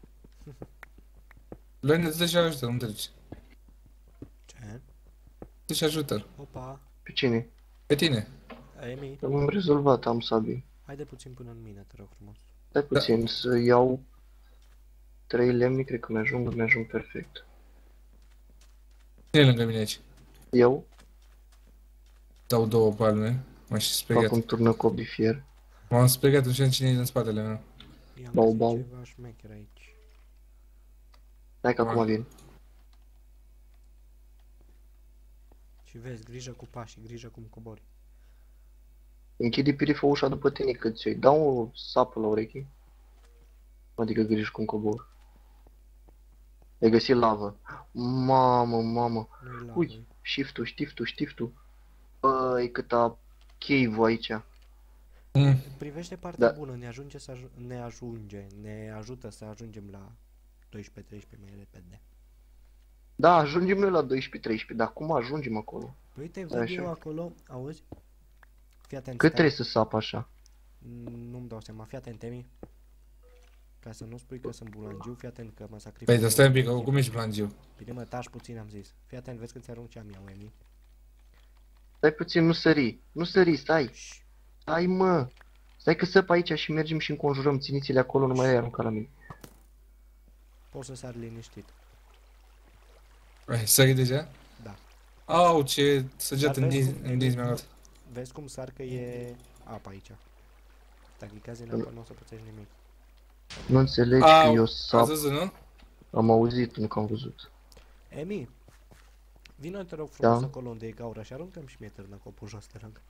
Florin, îți deja ajută, nu te duci. Ce? Deci ajută-l. Opa, Pe cine? Pe tine. Emi, Am rezolvat, am sabii. haide puțin până în mine, te rog frumos. Stai puțin, să iau trei lemni, cred că mi-ajung, mi-ajung perfect. Cine e lângă mine aici? Eu Dau două palme. M-am și speriat. fac un turnăcop de fier. M-am speriat, nu știu cine e în spatele meu. I-am Bau, găsit bau. ceva șmecher aici. Hai că acum vin. Și vezi, grijă cu pașii, grijă cum cobori. Închide pirifă ușa după tine, că ți-o dau o sapă la ureche. Adică grijă cum cobor. Ai găsit lavă. Mamă, mamă. Nu-i la Ui, voi. shift-ul, shift-ul, shift-ul. Băi, câta cave aici. Mm. Privește partea Da. bună, ne ajunge să aj- ne ajunge, ne ajută să ajungem la doisprezece treisprezece mai repede. Da, ajungem noi la doisprezece treisprezece, dar cum ajungem acolo? Păi uite, Da, văd așa. eu acolo, auzi? Fii atent, Cât stai. trebuie să sap așa? Nu-mi dau seama, fii atent, Emi. Ca să nu spui că sunt bulangiu, fii atent că mă sacrific. Păi, dar stai un pic, că cum ești blangiu? Bine mă, taci puțin am zis. Fii atent, vezi că ți arunc ce am eu, Emi. Stai puțin, nu sări. Nu sări, stai. Șș, Stai, mă. Stai că săp aici și mergem și înconjurăm. Țineți-le acolo, nu mai ai arunca la mine. poți să sari liniștit. Ai sărit deja? Da. Au, ce săgeată Dar în vezi dinți cum- în dinți mi-a luat. Vezi cum sar că e apă aici. Dacă clicați în apă, nu o să pățești nimic. Nu înțelegi că Au, eu ați sap. văzut, nu? Am auzit, nu că am văzut. Emi, vină te rog frumos Da. acolo unde e gaura și aruncă-mi și mie târnăcopul jos, te rog.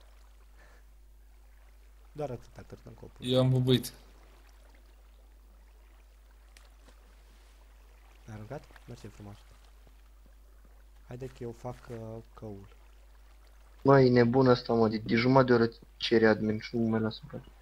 Doar atâta târnăcopul. Eu am bubuit. Ai aruncat? Mersi frumos. Haide că eu fac uh, căul. Măi, e nebun ăsta, mă. De, de jumătate de oră cere admin și nu mă mai lasă în pace.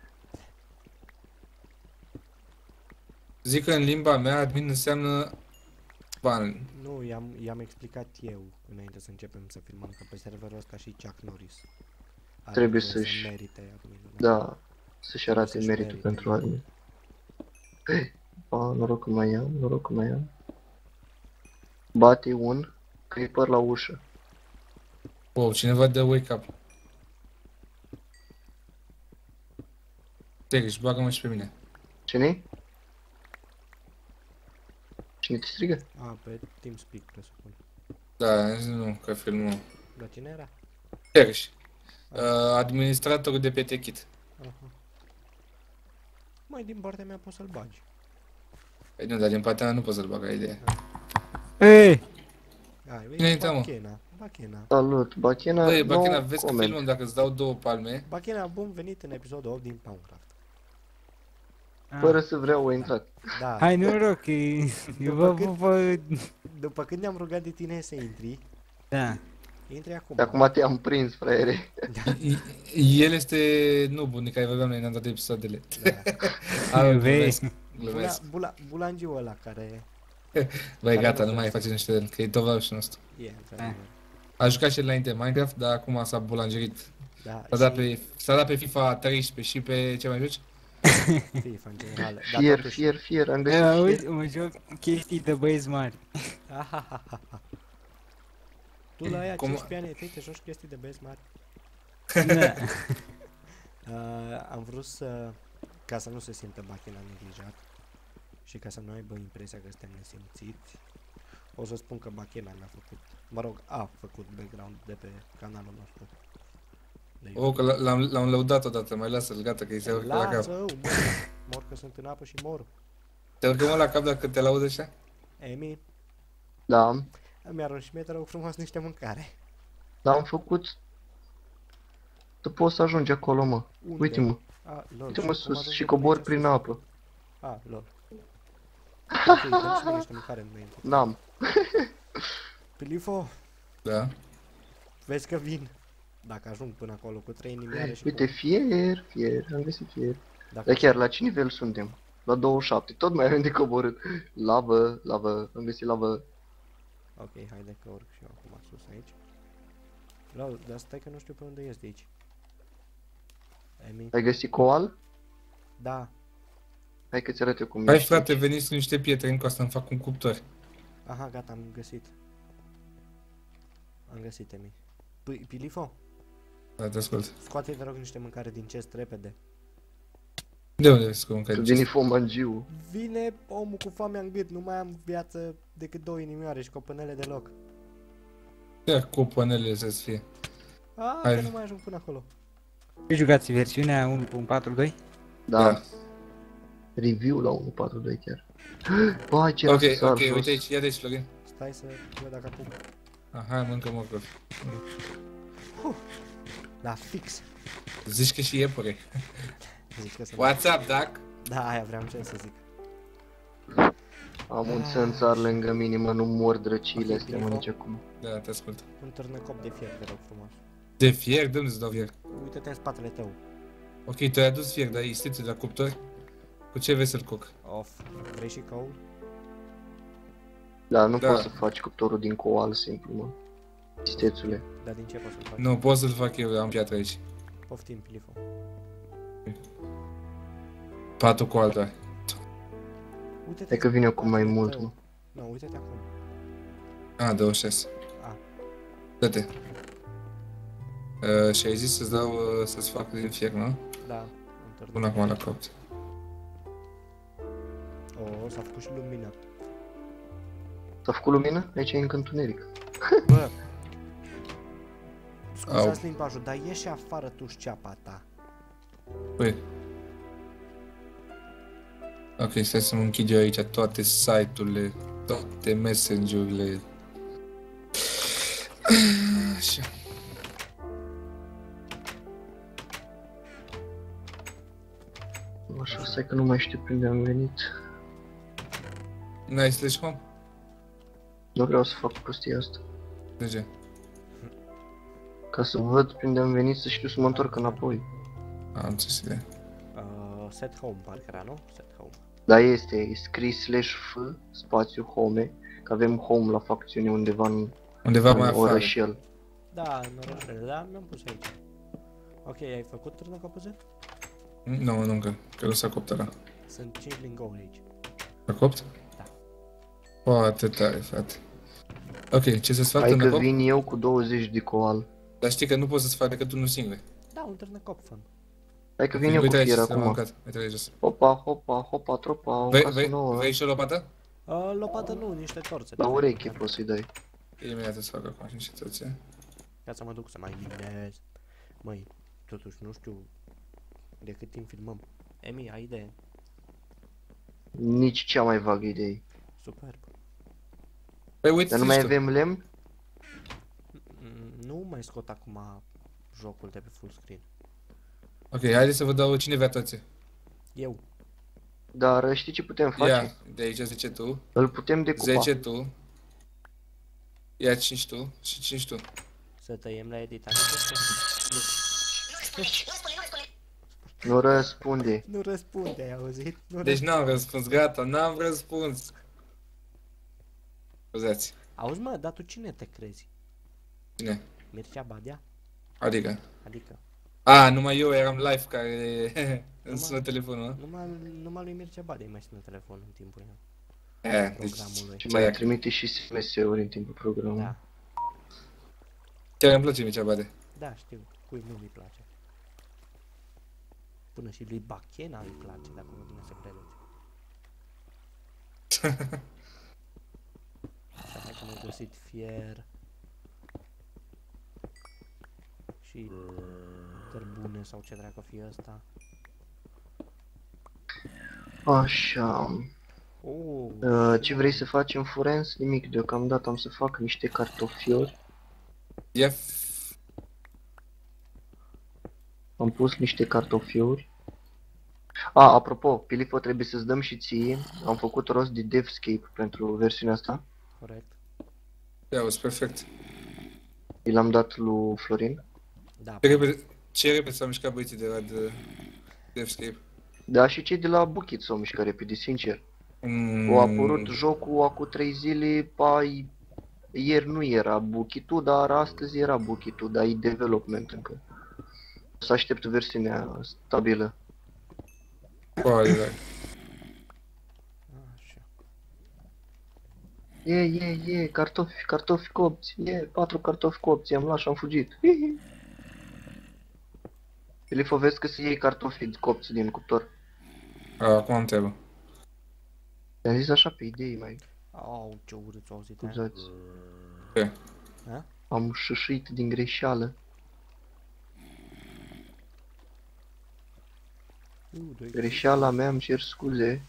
Zic că în limba mea admin înseamnă ban. Nu, i-am, i-am explicat eu înainte să începem să filmăm, că pe serverul ăsta și Chuck Norris are Trebuie voie să-și- să merite adminul. Da, să-și arate Să-și meritul merite. pentru admin. A, noroc că mai am, noroc că mai am. Bate un creeper la ușă. Wow, cineva dă wake up. Teriș, bagă-mă și pe mine. Cine-i? Cine te strigă? A, pe TeamSpeak, presupun. Da, nu, că filmul. La cine era? Teriș. Uh, administratorul de pe Techit. Aha. Mai din partea mea poți să-l bagi. Păi nu, dar din partea mea nu pot să-l bag, ai idee. Ei! Ai, Cine vezi, intră, mă? Bachena. Bachena. Salut, Bachena, Băi, no Bachena, vezi că comment. filmăm dacă îți dau două palme. Bachena, bun venit în episodul opt din Minecraft. Fără să vreau, a intrat. Da, Hai noroc, că eu vă cât- vă... după când ne-am rugat de tine să intri, Da. intri acum. De acum te-am prins, fraiere. El este nubul care vorbeam noi în toate episoadele. Da. Ah, Vei. glumesc, Bula, glumesc. bula, bulangiul ăla care Băi, care gata, nu nu mai trebuie face niște de el, că e tovarășul nostru. e, într-adevăr. A jucat și el înainte Minecraft, dar acum s-a bulangerit. Da, S-a dat și pe, s-a dat pe FIFA treisprezece și pe ce mai joci? FIFA în general. Dar Fier, totuși- fier, fier, am găsit Da, fier. uite, mă joc chestii de băieți mari. Ahahaha. Tu la aia Cum- cincisprezece ani, te, te joci chestii de băieți mari. Da. Uh, am vrut să, ca să nu se simtă Bachena neglijat și ca să nu aibă impresia că suntem nesimțiți, o să spun că Bachena mi-a făcut, mă rog, a făcut background de pe canalul nostru. De O, că l- l-am, l-am lăudat odată, mai lasă-l, gata, că îi se urcă la cap. Lasă, mor, mor că sunt în apă și mor. Te urcă mă la cap dacă te laudă așa? Emi, Da, îmi arunci și mie, te rog frumos, niște mâncare. dar am făcut... Tu poți să ajungi acolo, mă. Unde? Uite-mă, A, lol, uite-mă și cum sus ajungem și cobor aici prin sus? apă. A, lol. Ok, dăm și mie niște mâncare înainte. N-am. Pilifo, Da. vezi că vin. Dacă ajung până acolo cu trei inimioare și Uite, cu... fier, fier, am găsit fier. Dacă Dar chiar, la ce nivel suntem? La douăzeci și șapte, tot mai avem de coborât. Lavă, lavă, am găsit lavă. Ok, haide că urc și eu acum sus aici. Lol, dar stai că nu știu pe unde ies de aici. Emi? Ai găsit coal? Da. Hai că ți arăt eu cum Hai ești frate, aici. veniți cu niște pietre în coastă, îmi fac un cuptor. Aha, gata, am găsit. Am găsit, Emi. P- Pilifo, Da, te ascult. scoate te rog niște mâncare din chest repede. De unde vezi cum Să că vine fomangiu. Vine omul cu foamea în gât, nu mai am viață decât două inimioare și copânele deloc. Ia cu panelele să-ți fie. Ah, Hai. că nu mai ajung până acolo. Jucați versiunea unu punct patru punct doi? Da. Da. Review la unu punct patru doi chiar. Bă, ce Ok, să sar ok, jos. uite aici, ia de aici, Florin. Stai să văd dacă apuc. Ah, hai, mâncă morcovi. Da, fix. Zici că și iepure. Zici că să What's up, Doc? Da, aia vreau ce să zic. Am un țânțar lângă mine, mă, nu mor drăcile Ok, astea, mă, bine. nici acum. Da, te ascult. Un târnăcop de fier, te rog frumos. De fier? De unde îți dau fier? Uite-te în spatele tău. Ok, tu ai adus fier, dar istețul la cuptor? Cu ce vrei să-l coc? Off. Vrei și coal? Da, nu Da. poți să faci cuptorul din coal simplu, mă. Istețule. Dar din ce poți să-l faci? Nu, pot să-l fac eu, am piatră aici. Poftim, Pilifo. Patul cu alta. Uite-te Hai că în vine acum mai spatele mult, tău. mă. Nu, uite-te acum. Ah, douăzeci și șase. A. Dă-te. Uh, și ai zis să-ți dau, uh, să-ți fac din fier, nu? Da, un Pun târnăcop. acum la copt. O, s-a făcut și lumină. S-a făcut lumină? Aici e încă întuneric. Bă! Au. Scuzați limbajul, dar ieși afară tu șceapa ta. Păi. Ok, stai să mă închid eu aici toate site-urile, toate messenger-urile. Așa. Așa, stai că nu mai știu prin unde am venit. N-ai slash home? Nu vreau să fac prostia asta. De ce? Ca să văd prin unde am venit, să știu să mă întorc înapoi. Am înțeles ideea. Uh, set home, parcă era, nu? Set home. Da, este, e scris slash f, spațiu home, că avem home la facțiune undeva în, Undeva mai în afară. orășel. Da, în orășele, da, mi-am pus aici. Ok, ai făcut târnăcopul Z? Nu, nu încă, că nu s-a copt ăla. Sunt cinci lingouri aici. S-a copt? Da. Foarte tare, frate. Ok, ce să-ți fac Hai că târnăcop? vin eu cu douăzeci de coal. Dar știi că nu poți să-ți faci decât unul singur. Da, un târnăcopfăn. Hai că vin eu cu Uite aici, fier s-a acum. mâncat. Uite aici jos. Hopa, hopa, hopa, tropa, o Vrei, casă vrei, nouă. vrei și o lopată? Uh, lopată nu, niște torțe. La de ureche fapt, poți să-i dai. Imediat îți fac acum și niște toți. Ca să mă duc să mai minez. Măi, totuși nu știu de cât timp filmăm. Emi, ai idee? Nici cea mai vagă idee. Superb. Păi uite, Dar nu mai avem lemn? Mm, Nu mai scot acum jocul de pe full screen. Ok, haideți să vă dau cine vrea toți. Eu. Dar știi ce putem face? Ia, de aici zece tu, Îl putem decupa. zece tu. Ia cinci tu și cinci tu. Să tăiem la editare. Nu răspunde. Nu răspunde, ai auzit? Nu Deci n-am răspuns, gata, n-am răspuns. Scuzați. Auzi mă, dar tu cine te crezi? Cine? Mircea Badea? Adică. Adică, A, numai eu eram live care îmi Numai- sună telefonul, mă. numai, numai lui Mircea Badea îi mai sună telefonul în timpul E, deci, programului. Și mai trimite și S M S-uri în timpul programului. Da, chiar îmi place Mircea Bade. da, știu, cui nu mi place. Până și lui Bachena îi place, dacă nu vine să credeți. Așa, hai că mi-am găsit fier. Și cărbune sau ce dracu fie ăsta. Așa. Oh, Uh, ce vrei să facem, Furens? Nimic, deocamdată am să fac niște cartofiori. Ia, Am pus niște cartofiori. A, apropo, Pilifo, trebuie să-ți dăm și ție. Am făcut rost de Devscape pentru versiunea asta. corect. ia, o perfect. I l-am dat lui Florin. Da, Ce repede, ce repede s-au mișcat băieții de la de, Devscape. Da, și cei de la Buchit s-au mișcat repede, sincer. Mm, A apărut jocul acum trei zile, pai... Ieri nu era Buchitul, dar astăzi era Buchitul, dar e development încă. O să aștept versiunea stabilă. Foarte tare. așa. E, e, e, cartofi, cartofi copți, e, patru cartofi copți, i-am luat și am fugit. Hihi. Filifo, vezi că să iei cartofi copți din cuptor. A, acum am treabă. Te-am zis așa pe idei, mai. Au, ce urât s-a auzit aia. Scuzați. Ce? Ha? Am șușuit din greșeală. Uh, doi Greșeala mea, îmi cer scuze.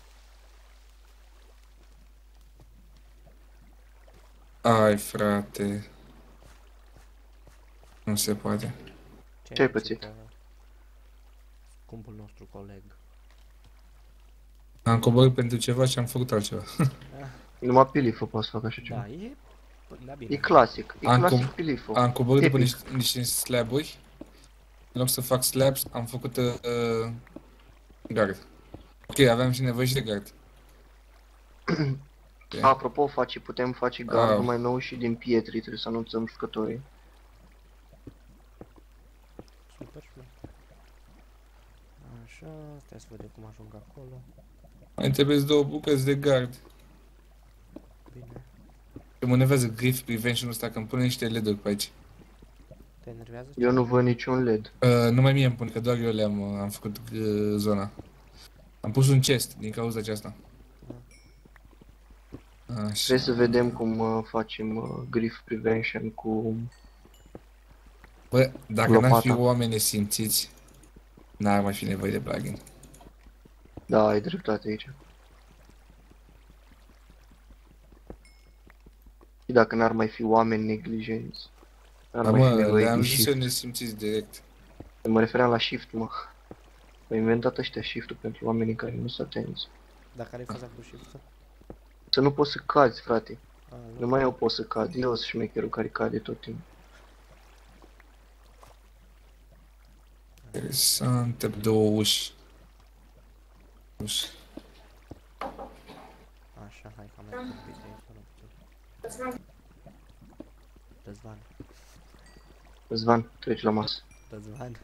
Ai, frate. Nu se poate. Ce ai pățit? uh, Scumpul nostru coleg. Am coborât pentru ceva și am făcut altceva. Numai Pilifo poate să facă așa ceva. Da, e... Da, bine. E clasic, e Am clasic cum- Pilifo. Am coborât după Epic. niște, niște slaburi. În loc să fac slabs, am făcut uh, uh, gard. Ok, aveam și nevoie și de gard. Ok. Apropo, face, putem face gardul Ah. mai nou și din pietri, trebuie să anunțăm jucătorii. Super șmecher. Așa, stai să vedem cum ajung acolo. Mai trebuie două bucăți de gard. Bine. Că mă enervează grief prevention-ul ăsta, că îmi pune niște L E D-uri pe aici. Te enervează? Eu nu văd niciun L E D. Uh, numai mie îmi pun, că doar eu le-am uh, am făcut uh, zona. Am pus un chest din cauza aceasta. Așa. Trebuie să vedem cum uh, facem uh, grief prevention cu... Bă, dacă n-ar fi lopata. oameni nesimțiți, n-ar mai fi nevoie de plugin. Da, ai dreptate aici. Și dacă n-ar mai fi oameni neglijenți, n-ar Da, mai fi mă, nevoie le-am de zis eu shift. nesimțiți direct. Mă refeream la shift, mă. Au inventat ăștia shift-ul pentru oamenii care nu sunt atenți. Dar care-i faza cu shift-ul? Să nu poți să cazi, frate. A, nu. Numai eu pot să cad, eu sunt șmecherul care cade tot timpul. Interesant, te două uși. Uși. Așa, hai că am mai vorbit aici, nu puțin. Răzvan, Răzvan, treci la masă. Răzvan.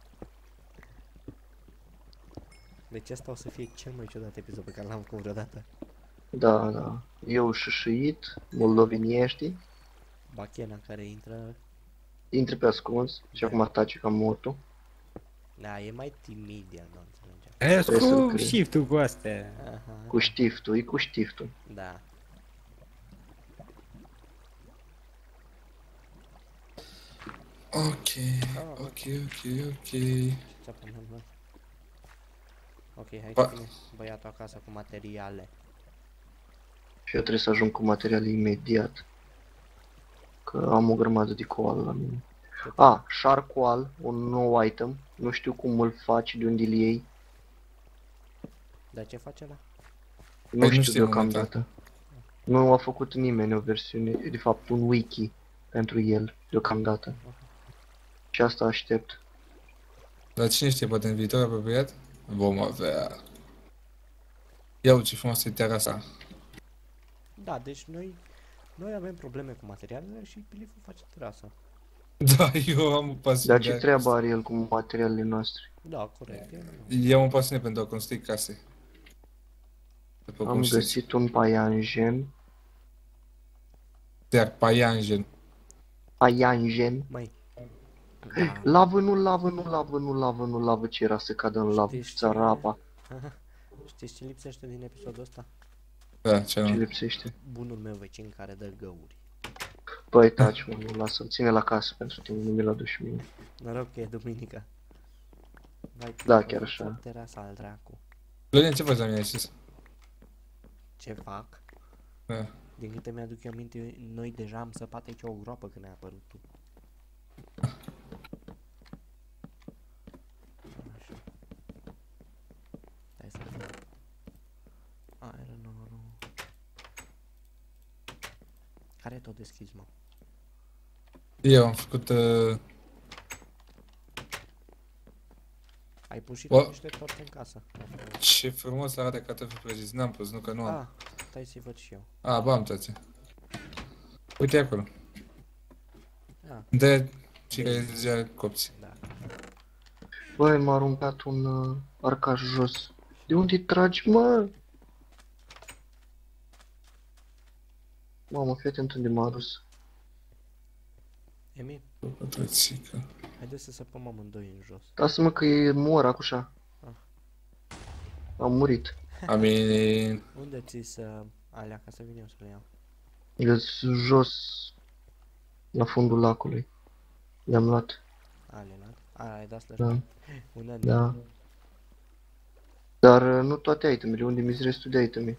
Deci asta o să fie cel mai ciudat episod pe care l-am făcut vreodată. Da, da. Eu șușuit, moldovenii ăștia. Bachena care intră intri pe ascuns și acum ataci ca mortul. Da, e mai timid, el nu înțelegem. E Trebuie să-l cu crezi. shift-ul cu astea. Aha, Cu știftul, e cu știftul. da. Ok, Ah, ok, ok, ok. Ce punem noi? Ok, hai Pa- să vine băiatul acasă cu materiale. Și eu trebuie să ajung cu materiale imediat. Că am o grămadă de coal la mine. A, șarcoal, un nou item. Nu știu cum îl faci, de unde îl iei. Dar ce face ăla? Nu Păi nu știu știm deocamdată. Nu a făcut nimeni o versiune, de fapt un wiki pentru el deocamdată. Și asta aștept. Dar cine știe, poate în viitor apropiat vom avea. Ia uite ce frumoasă e terasa. Da, deci noi noi avem probleme cu materialele și Piliful face terasa. Da, eu am o pasiune. Dar ce treabă are el cu materialele noastre? Da, corect. Eu nu. Eu am o pasiune pentru a construi case. După cum Am știți. găsit un paianjen. Iar paianjen. Paianjen. Măi. Da. Lavă, nu lavă, nu lavă, nu lavă, nu lavă, ce era să cadă în lavă, Știi ce- țarapa. Știți ce lipsește din episodul ăsta? Da, ce Ce nu. lipsește? Bunul meu vecin care dă găuri. Păi taci, mă, nu lasă-l, ține la casă pentru tine, nu mi-l aduci mie. Noroc că e duminică. Vai, Da, Piliful, chiar așa. fă terasa al dracu. Florin, ce faci la mine sus? Ce fac? Da. Din câte mi-aduc eu aminte, noi deja am săpat aici o groapă când ai apărut tu. Așa. Hai să vedem. Iron ore. Care e tot deschis, mă? Eu am făcut... Uh... Ai pus și Bă. tu niște torte în casă. Ce frumos arată cartofi prăjiți. N-am pus, nu că nu am. Ah, stai să-i văd și eu. A, ba, am toate. Uite acolo. Ah, De cei care deja copți. da. Băi, m-a aruncat un uh, arcaș jos. De unde tragi, mă? Mamă, fii atent unde m-a dus. Emi, Pătrățică. haideți să săpăm amândoi în jos. Lasă-mă că e mor acușa. Ah. Am murit. Amin. Unde ți să alea ca să vin eu să le iau? E jos, la fundul lacului. Le-am luat. Ale, la? A, ai dat slash. Da, Unde da. Dar uh, nu toate itemele, unde mi-s restul de iteme?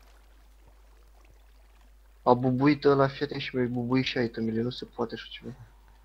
A bubuit ăla, fii atent, și mi-a bubuit și itemele, nu se poate așa ceva.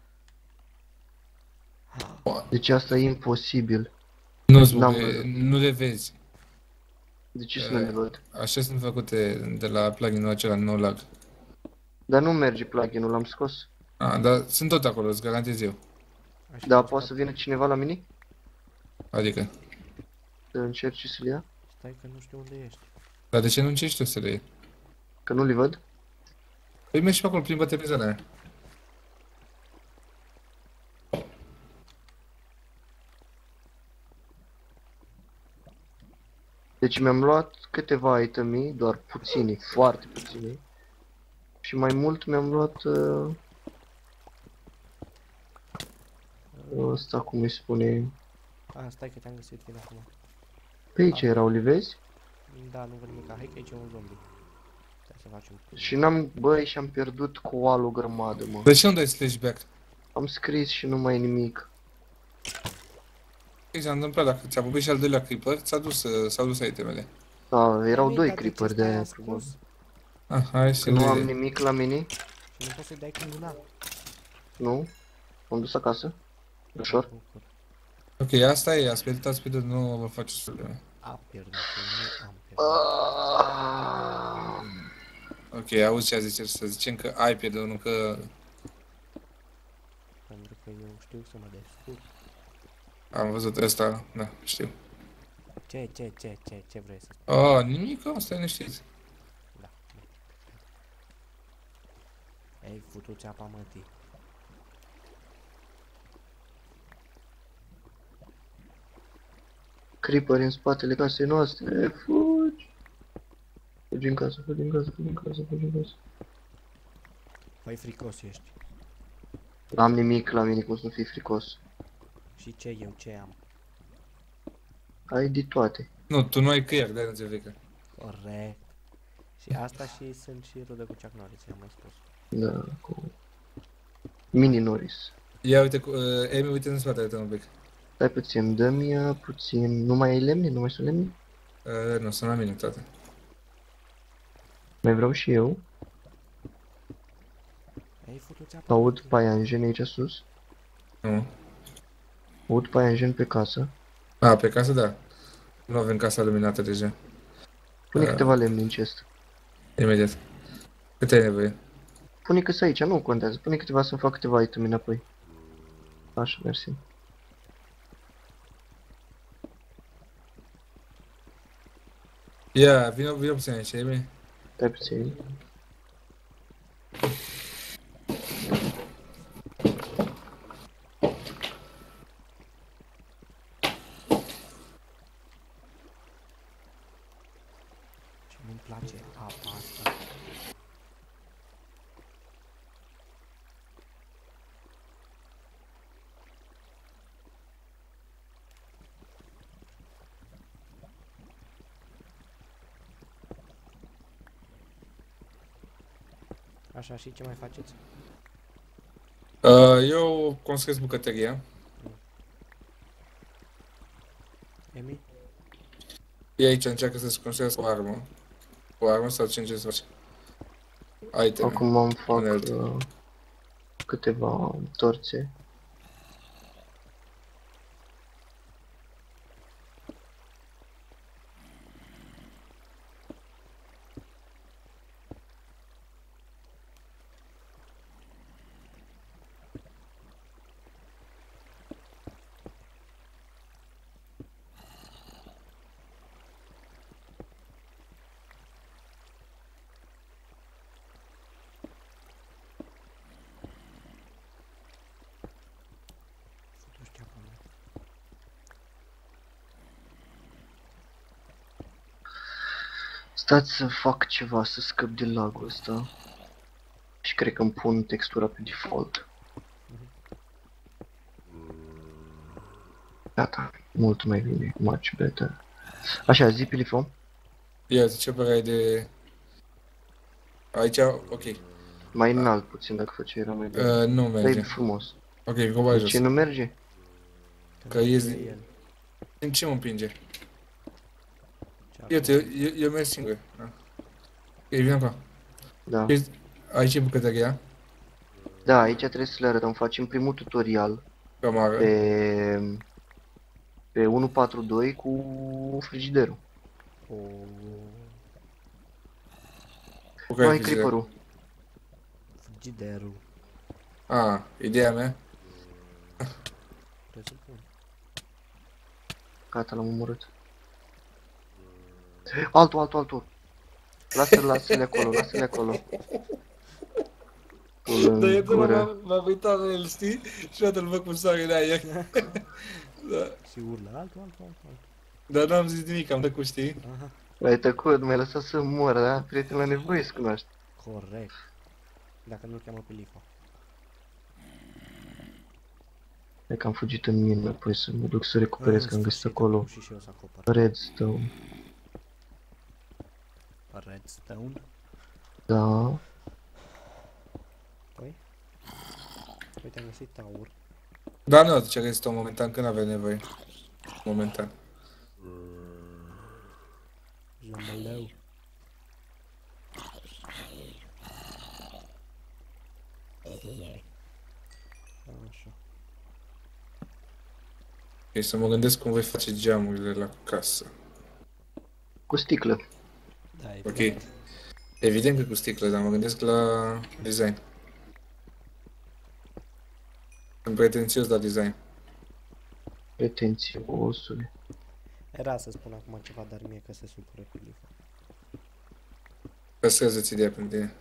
Deci asta e imposibil. Nu-ți N-am bubuie, văzut. nu le vezi. De ce să nu le văd? Așa sunt făcute de la pluginul acela, no lag. Dar nu merge pluginul, l-am scos. A, dar sunt tot acolo, îți garantez eu. Așa Da, că poate să stai- vină cineva la mine? Adică. Să încerci să le ia? Stai că nu știu unde ești. Dar de ce nu încerci tu să le iei? Că nu le văd? Păi mergi pe acolo, plimbă-te pe zona aia. Deci mi-am luat câteva itemi, doar puțini, foarte puțini. Și mai mult mi-am luat... Uh, ăsta, cum îi spune... A, stai că te-am găsit, vin acum. Pe aici erau, le vezi? Da, nu văd nimic. Hai că aici e un zombie. Stai să facem. Și n-am, băi, și-am pierdut coalul o grămadă, mă. De ce nu dai slash back? Am scris și nu mai e nimic. Ce s-a întâmplat dacă ți-a bubit și al doilea creeper, ți-a dus, uh, s-au dus itemele. Da, erau Emi, doi dar de ce creeper de stai aia, ascuns? probabil. Ah, hai să Că nu am le... nimic la mine, Și nu poți să-i dai cu mâna. nu? M-am dus acasă. Ușor. Mă bucur. Ok, asta e, ați pierdut, ați pierdut, nu vă faceți probleme. A pierdut, eu nu am pierdut. Ah. Ok, auzi ce a zice, să zicem că ai pierdut, nu că... Pentru că eu știu să mă descurc. Am văzut ăsta, da, știu. Ce, ce, ce, ce, ce vrei să spui? Oh, nimic, oh, stai liniștit. Da. Ei, futu-ți apa mătii. Creeper în spatele casei noastre, fugi! Fugi în casă, fugi în casă, fugi în casă, fugi în casă. Păi fricos ești. N-am nimic la mine, cum să nu fii fricos. Și ce eu, ce am? Ai de toate. Nu, tu nu ai creier, de-aia nu ți-e frică. Corect. Și asta și sunt și rude cu Chuck Norris, i-am mai spus. Da, cu... Mini Norris. Ia uite, cu- uh, Emi, uite în spate, uite un pic. Stai puțin, dă-mi uh, puțin... Nu mai ai lemne? Nu mai sunt lemne? Uh, nu, sunt la mine toate. Mai vreau și eu. Ai futut țeapă? Aud paianjen aici sus. Nu. Aud paianjen pe casă. A, pe casă, da. Nu avem casa luminată deja. Pune Da. câteva lemne în chest. Imediat. Cât ai nevoie? Pune că aici, nu contează. Pune câteva să-mi fac câteva item înapoi. Așa, mersi. Ia, vină, vină puțin aici, Emi. Stai puțin. Ce nu-mi place apa asta. Așa, și ce mai faceți? Uh, eu construiesc bucătăria. Emi? E aici, încearcă să-ți construiască o armă. O armă sau ce încerci să faci? Item. Acum îmi fac Unelte. uh, câteva torțe. Futu țeapă, mă. Stați să fac ceva, să scăp de lagul ăsta. Și cred că îmi pun textura pe default. Gata, mult mai bine, much better. Așa, zi Pilifon. Ia, zi, ce părere ai de... Aici, ok. Mai înalt puțin dacă făceai era mai bine. Uh, nu Dai merge. frumos. Ok, coboară De jos. ce nu merge? Că nu ies- știe el. În ce mă împinge? Ce Iată, eu, eu, eu merg singur. Ah. Ei, vine acolo. Da. Vezi, aici e bucătăria. Da, aici trebuie să le arătăm. Facem primul tutorial Camară. pe... Pe unu patru doi cu frigiderul. O... Cu care Mai frigider? creeper-ul. Frigiderul. Ah, ideea mea. Presupun. Gata, l-am omorât. Altul, altul, altul. Lasă-l, lasă-le acolo, lasă-le acolo. Pul Dar în eu tână gură. m-am m-am uitat la el, știi? Și odată îl văd cum sare în aer. Da. Și urlă altul, altul, altul, altul. Dar n-am zis nimic, am tăcut, știi? Aha, Ai tăcut, m-ai lăsat să mor, da? Prieten la nevoie să cunoaște. corect. Dacă nu-l cheamă pe Lifa. Hai că am fugit în mină, apoi să mă duc să recuperez, că am găsit acolo Și și eu să acopăr. redstone. Redstone. Da. Păi? Uite, am găsit aur. Da, nu, zice că este momentan, când avea nevoie. Momentan. Zambăleu. Așa. Ok, să mă gândesc cum voi face geamurile la casă. Cu sticlă. Da, e Ok. bine. Evident că cu sticlă, dar mă gândesc la design. Sunt pretențios la design. Retenție, osule. Era să spun acum ceva, dar mie că se supără pe Lifa. Păstrează-ți ideea pentru tine.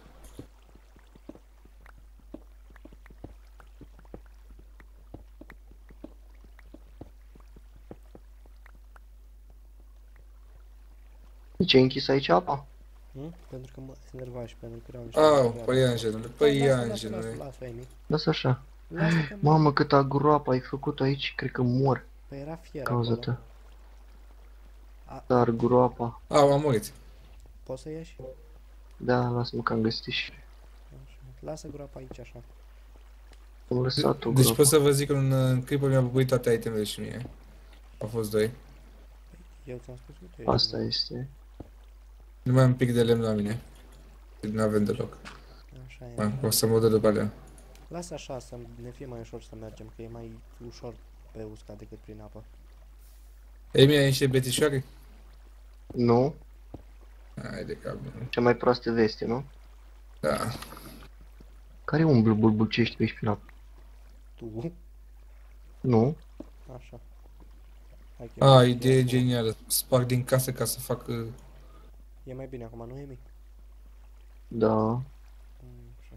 De ce ai închis aici apa? Hm? Pentru că mă enerva și pentru că erau niște Au, tutoriale. păianjenule, Hai, lasă, lasă, lasă, păianjenule. lasă, Emi. Lasă așa. Lasă că Mamă, câtă groapă ai făcut aici, cred că mor Păi era fier cauza acolo. ta. A, Dar groapa. Au, am murit. poți să ieși? Da, lasă-mă că am găsit și Așa. Lasă groapa aici așa. am lăsat-o Deci groapă. pot să vă zic că în uh, clipul mi-a bubuit toate itemele și mie. Au fost doi. Eu ți-am spus, uite, eu Asta este. Nu mai am pic de lemn la mine. Nu avem deloc. Așa e. Ah, o să mă duc după alea. Lasă așa să ne fie mai ușor să mergem, că e mai ușor pe uscat decât prin apă. Ei, mi-ai niște betișoare? Nu? Hai de cap. Cea mai proastă veste, nu? Da. Care umblu bulbucești pe aici prin apă? Tu? Nu? Așa. Hai că e A, mai idee bine acum. genială. Sparg din casă ca să fac... uh, E mai bine acum, nu e mi? Da. Mm, așa.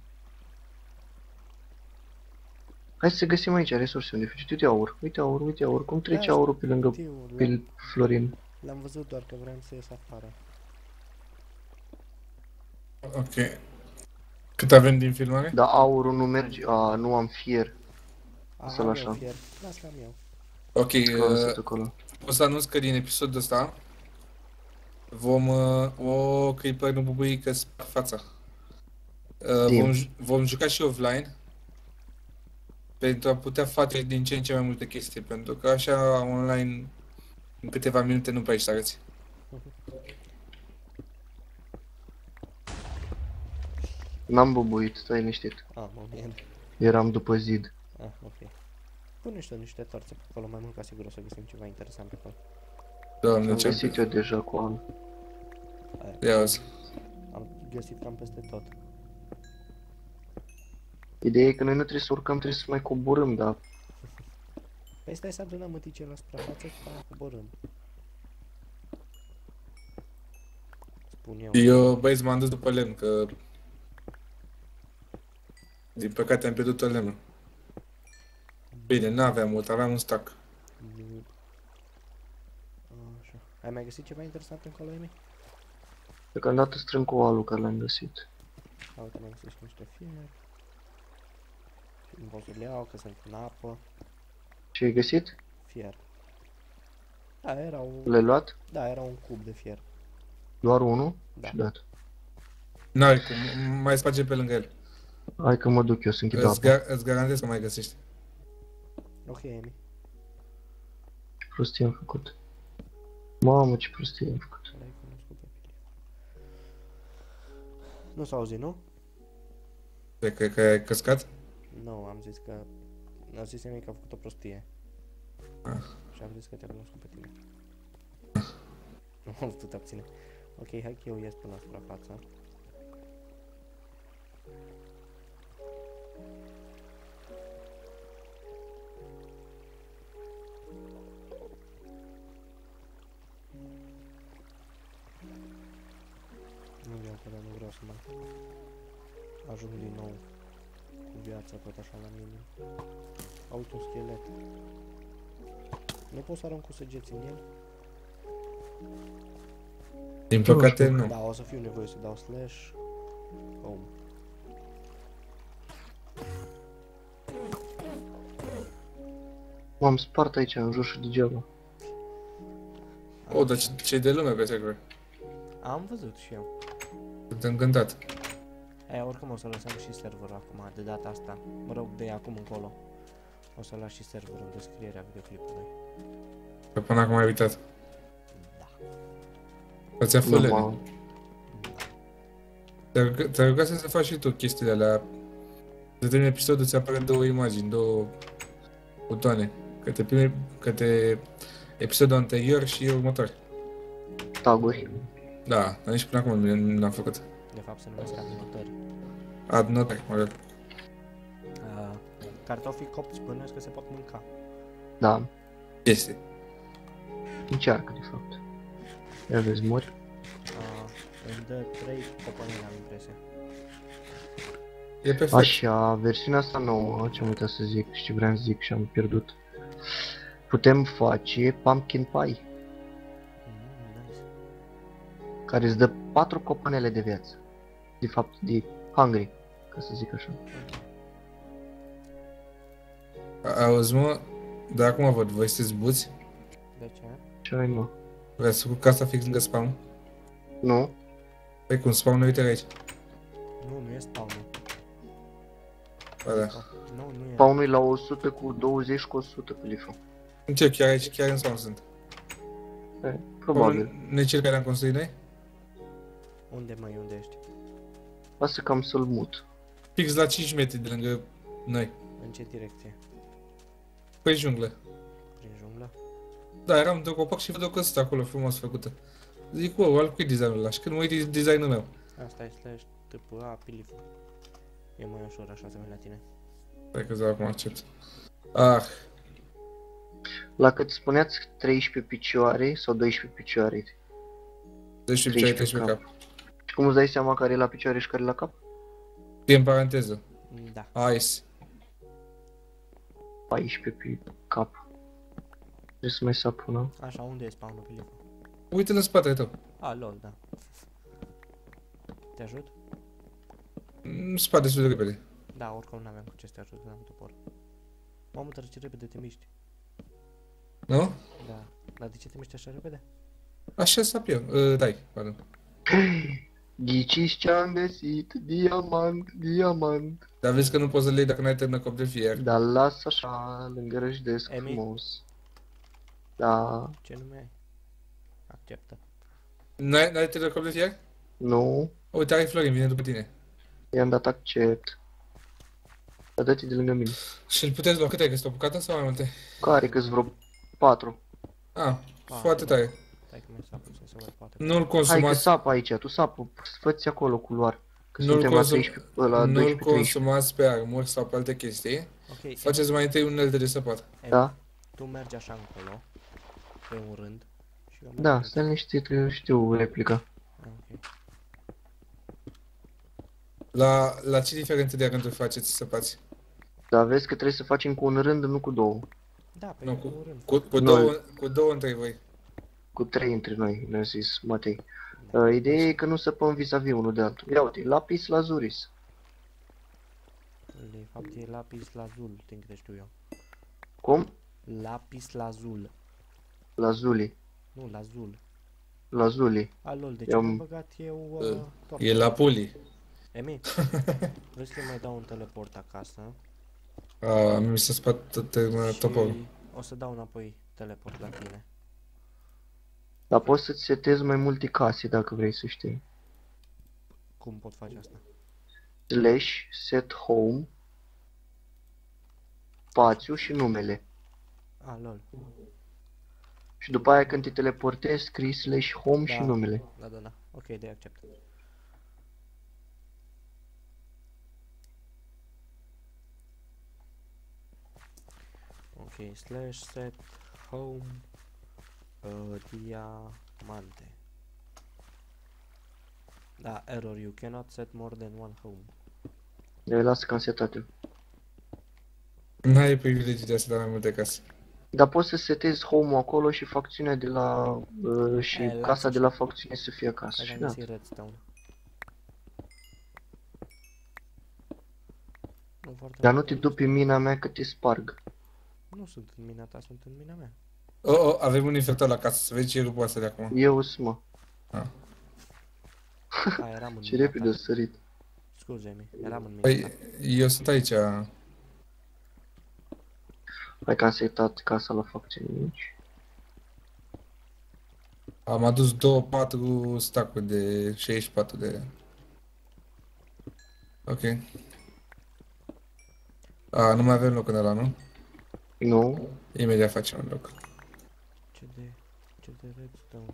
Hai să găsim aici resurse unde fugi. Uite aur, uite aur, uite aur. Cum trece Da, aurul pe lângă Știu, l-am, pe Florin? l-am văzut doar că vrem să ies afară. Ok. Cât avem din filmare? Dar aurul nu merge. A, nu am fier. A, Să-l am așa. eu fier. Las am eu. Ok, Că am lăsat uh, acolo. o să anunț că din episodul ăsta vom... Uh, o creeper nu bubui că spart fața. Uh, Dim. vom, ju- vom juca și offline pentru a putea face din ce în ce mai multe chestii, pentru că așa online în câteva minute nu prea ești să arăți. N-am bubuit, stai liniștit. A, moment. Eram după zid. Ah, ok. Pun niște, niște torțe pe acolo, mai mult ca sigur o să găsim ceva interesant pe acolo. Doamne, Am ce... găsit eu deja cu an. Aia, Ia uzi. am găsit cam peste tot. Ideea e că noi nu trebuie să urcăm, trebuie să mai coborâm, dar Păi stai să adunăm mătice la suprafață și după aia coborâm. Spun eu. Eu, băieți, m-am dus după lemn, că... Din păcate am pierdut tot lemnul. Bine, n-aveam mult, aveam un stack. Nu. Așa. Ai mai găsit ceva interesant încolo, Emi? deocamdată strâng cu alul care l-am găsit. A, uite, mai găsit și niște fier. Nu pot să le iau, că sunt în apă. Ce ai găsit? Fier. Da, era un... Le-ai luat? Da, era un cub de fier. Doar unul? Da. Și dat. N-ai cum, mai sparge pe lângă el. Hai că mă duc eu să închid Îți, apa. gar- îți garantez că mai găsești. Ok, Emi. Ce prostie am făcut. Mamă, ce prostie am făcut. L-ai cunoscut pe Filip. Nu s-a auzit, nu? Cred că, că ai căscat? Nu, am zis că... A zis Emi că a făcut o prostie. Ah. Și am zis că te-a cunoscut pe tine. Nu am putut abține. Ok, hai că eu ies până la suprafață. Nu vreau că nu vreau să mai ajung din nou cu viața tot așa la mine. Uite un schelet. Nu pot să arunc cu săgeți în el? Din păcate, Nu nu. Da, o să fiu nevoie să dau slash. Oh. M-am spart aici în jos și degeaba. O, dar ce, ce de lume pe server. Am văzut și eu. Sunt încântat. Aia, oricum o să lăsăm și serverul acum, de data asta. Mă rog, de acum încolo. O să las și serverul în descrierea videoclipului. Că până acum ai uitat. Da. Îți ia Nu fălele. m-am... Te-ai te rugat să faci și tu chestiile alea. De termin episodul ți apare două imagini, două butoane. Către, prime, către episodul anterior și următor. Taguri. Da, dar nici până acum nu nu l-am făcut. De fapt se numesc adunători. Ad notări, mă rog. Uh, cartofii copți bănuiesc că se pot mânca. Da, Chestii. încearcă de fapt. Ia vezi, mori. Uh, îmi dă trei coponele, am impresia. E perfect. Așa, versiunea asta nouă, ce am uitat să zic și ce vreau să zic și am pierdut. Putem face pumpkin pie, Mm, nice. care îți dă patru copanele de viață. De fapt, de hungry, ca să zic așa. A- Auzi, mă, dar acum văd, voi sunteți buți? De ce? Ce ai, mă? Vreți să cu casa fix lângă spawn? Nu? Păi cum, spawn, uite aici. Nu, nu e spawn-ul. Ba da. Nu, nu e. Spawn-ul e la o sută cu douăzeci cu o sută pe lifă. Ce, chiar aici, chiar în spawn sunt. E, probabil. Spawn, nu e cel care am construit noi? Unde mai, unde ești? Lasă cam să-l mut. Fix la cinci metri de lângă noi. În ce direcție? Păi junglă. Prin junglă? Da, eram într-o copac și văd o căsuță acolo frumos făcută. Zic, wow, al cui designul ăla? Și când mă uit, e designul meu. Asta e slash tpa piliful. E mai ușor așa să merg la tine. Stai că acum accept. Ah, La cât spuneați treisprezece picioare sau doisprezece picioare? deci pe picioare, treisprezece treci pe cap. Și cum îți dai seama care e la picioare și care e la cap? E în paranteză. Da. Ice. paisprezece pe cap. Trebuie să mai sap una. Așa, unde e spawn-ul piliful? Uite în spatele tău. A, lol, da. Te ajut? În spate destul de repede. Da, oricum n-aveam cu ce să te ajut, n-am topor. Mamă, dar ce repede te miști. Nu? Da. Dar de ce te miști așa repede? Așa sap eu. Uh, dai, pardon. Ghiciți ce-am găsit? Diamant, diamant. Dar vezi că nu poți să le iei dacă n-ai terminat cop de fier. Dar las așa, lângă răjdesc Emi? frumos. Da, Ce nume ai? Acceptă. N-ai, n-ai terminat cop de fier? nu, Uite, are Florin, vine după tine. i-am dat accept. Dar dă-te de lângă mine. Și îl puteți lua, cât ai găsit, o bucată sau mai multe? Care că-s vreo patru? Ah, Ah, foarte da. tare. Stai că mi-a sapă să se văd poate. Nu-l Hai că consumați, sapă aici, tu sapă, fă-ți acolo culoar. Că Nu-l suntem la consum- treisprezece, la nu-l doisprezece, treisprezece. consumați pe armuri sau pe alte chestii. Ok, Faceți mai întâi unelte de săpat. Emi, Da? tu mergi așa încolo, pe un rând. Și eu merg Da, pe- stai liniștit, eu știu replica. Ah, ok. La, la ce diferențe de rânduri faceți săpați? Dar vezi că trebuie să facem cu un rând, nu cu două. Da, pe Nu, un cu, rând. cu, cu, Noi. două, cu două între voi. Cu trei între noi, ne-a zis Matei. Da. Uh, ideea e că nu săpăm vis-a-vis unul de altul. Ia uite, lapis lazuris. De fapt e lapis lazul, din câte știu eu. Cum? Lapis lazul. Lazuli. Nu, lazul. Lazuli. A, lol, de ce Eu- am băgat eu uh, Uh, tortul? E la puli. Emi, vrei să mai dau un teleport acasă? A, mi s-a spart terminat toporul. Și o să dau înapoi teleport la tine. Dar poți să-ți setezi mai multe case dacă vrei să știi. Cum pot face asta? Slash, set home, spațiu și numele. A, lol. Și după aia când te teleportezi, scrii slash home Da. și numele. Da, da, da. Ok, de accept. Ok, slash set home uh, diamante. Da, error, you cannot set more than one home. Le lasă cam setate. N-ai privilegii de a se da mai multe case. Dar poți să setezi home-ul acolo și facțiunea de la... Uh, și E, lasă casa de așa. la facțiune să fie acasă. Hai Și că da. am găsit redstone. Nu foarte Dar nu mult te de dupi în mina mea că te sparg. Nu sunt în mina ta, sunt în mina mea. Oh, oh, avem un infectat la casă, să vezi ce e rupul asta de acum. Eu sunt, mă. A, eram în Ce mina repede a ta. sărit. Scuze-mi, eram în mina Păi, ta. eu sunt aici. Hai că am setat casa la facțiune mici. Am adus două, patru stacuri de șaizeci și patru de... Ok. A, nu mai avem loc în ăla, nu? Nu? Imediat facem un loc. Ce de... ce de redstone.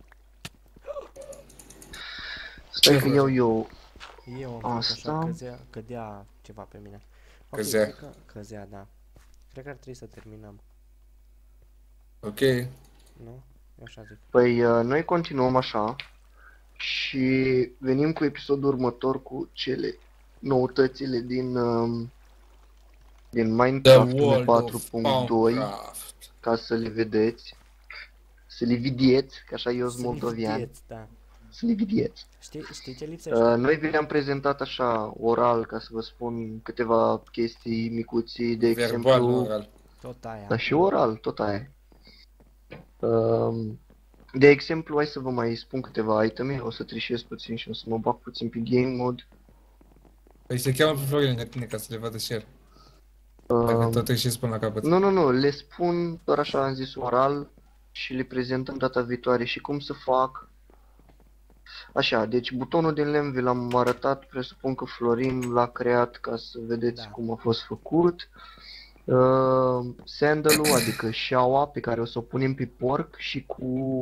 Stai Ce că faci? iau eu. Eu am făcut Asta? așa, căzea, cădea ceva pe mine. Ok, Căzea. cred că- Căzea, da. Cred că ar trebui să terminăm, Ok. nu? Eu așa zic. Păi uh, noi continuăm așa. Și venim cu episodul următor cu cele noutățile din... um, din The Minecraft World patru of punct doi. Minecraft. Ca să le vedeți. Să le vedeți, că așa eu sunt Să-mi moldovian. vedeți, da. să-l evidenți. Știi, știi ce lipsește? Uh, noi vi le-am prezentat așa, oral, ca să vă spun câteva chestii micuții, de Verbal, exemplu... nu oral. Tot aia. Dar și oral, tot aia. Um, de exemplu, hai să vă mai spun câteva iteme, o să trișez puțin și o să mă bag puțin pe game mode. Păi se cheamă pe Florin lângă tine ca să le vadă și el. Dacă Um, tot ieși până la capăt. nu, nu, nu, le spun doar așa am zis oral și le prezentăm data viitoare și cum să fac. Așa, deci butonul din lemn vi l-am arătat, presupun că Florin l-a creat ca să vedeți Da. cum a fost făcut. Uh, sandal-ul, adică șaua pe care o să o punem pe porc și cu...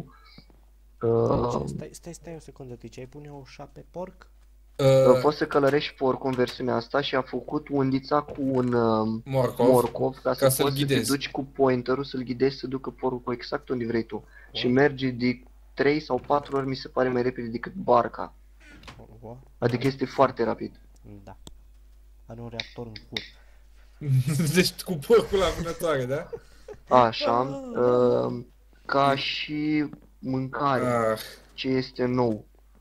Uh, Ce? Stai, stai, stai o secundă, că ce ai pune o șa pe porc? uh, Uh, poți să călărești porcul în versiunea asta și a făcut undița cu un uh, Morcov. morcov ca, ca să să-l poți să te ghidezi. duci cu pointerul, să-l ghidezi să ducă porcul exact unde vrei tu. Și What? merge de trei sau patru ori mi se pare mai repede decât barca. What? Adică este foarte rapid. Da. Are un reactor în cur. Deci cu porcul la vânătoare, da? Așa, uh, ca și mâncare, Ah, ce este nou.